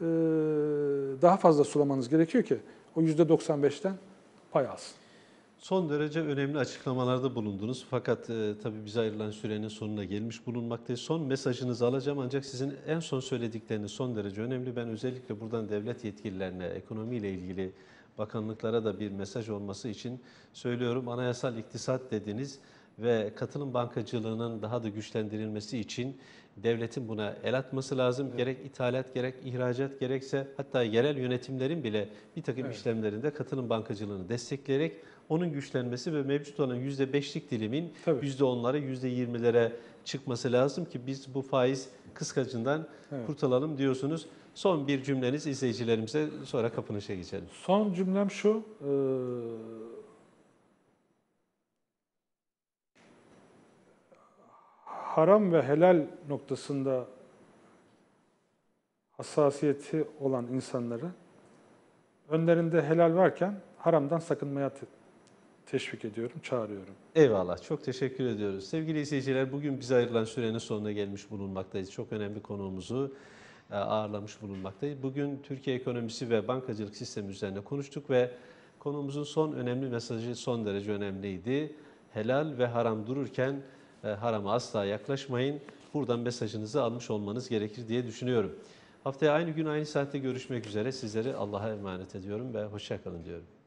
daha fazla sulamanız gerekiyor ki o %95'ten pay alsın. Son derece önemli açıklamalarda bulundunuz. Fakat tabii bize ayrılan sürenin sonuna gelmiş bulunmaktayız. Son mesajınızı alacağım ancak sizin en son söyledikleriniz son derece önemli. Ben özellikle buradan devlet yetkililerine, ekonomiyle ilgili bakanlıklara da bir mesaj olması için söylüyorum. Anayasal iktisat dediniz ve katılım bankacılığının daha da güçlendirilmesi için devletin buna el atması lazım. Evet. Gerek ithalat, gerek ihracat, gerekse hatta yerel yönetimlerin bile bir takım işlemlerinde katılım bankacılığını destekleyerek onun güçlenmesi ve mevcut olan %5'lik dilimin %10'lara, %20'lere çıkması lazım ki biz bu faiz kıskacından kurtulalım diyorsunuz. Son bir cümleniz izleyicilerimize, sonra kapanışa geçelim. Son cümlem şu, haram ve helal noktasında hassasiyeti olan insanları önlerinde helal varken haramdan sakınmaya teşvik ediyorum, çağırıyorum. Eyvallah, çok teşekkür ediyoruz. Sevgili izleyiciler, bugün bize ayrılan sürenin sonuna gelmiş bulunmaktayız. Çok önemli konuğumuzu ağırlamış bulunmaktayız. Bugün Türkiye ekonomisi ve bankacılık sistemi üzerine konuştuk ve konumuzun son önemli mesajı son derece önemliydi. Helal ve haram dururken harama asla yaklaşmayın. buradan mesajınızı almış olmanız gerekir diye düşünüyorum. Haftaya aynı gün aynı saatte görüşmek üzere. Sizleri Allah'a emanet ediyorum ve hoşça kalın diyorum.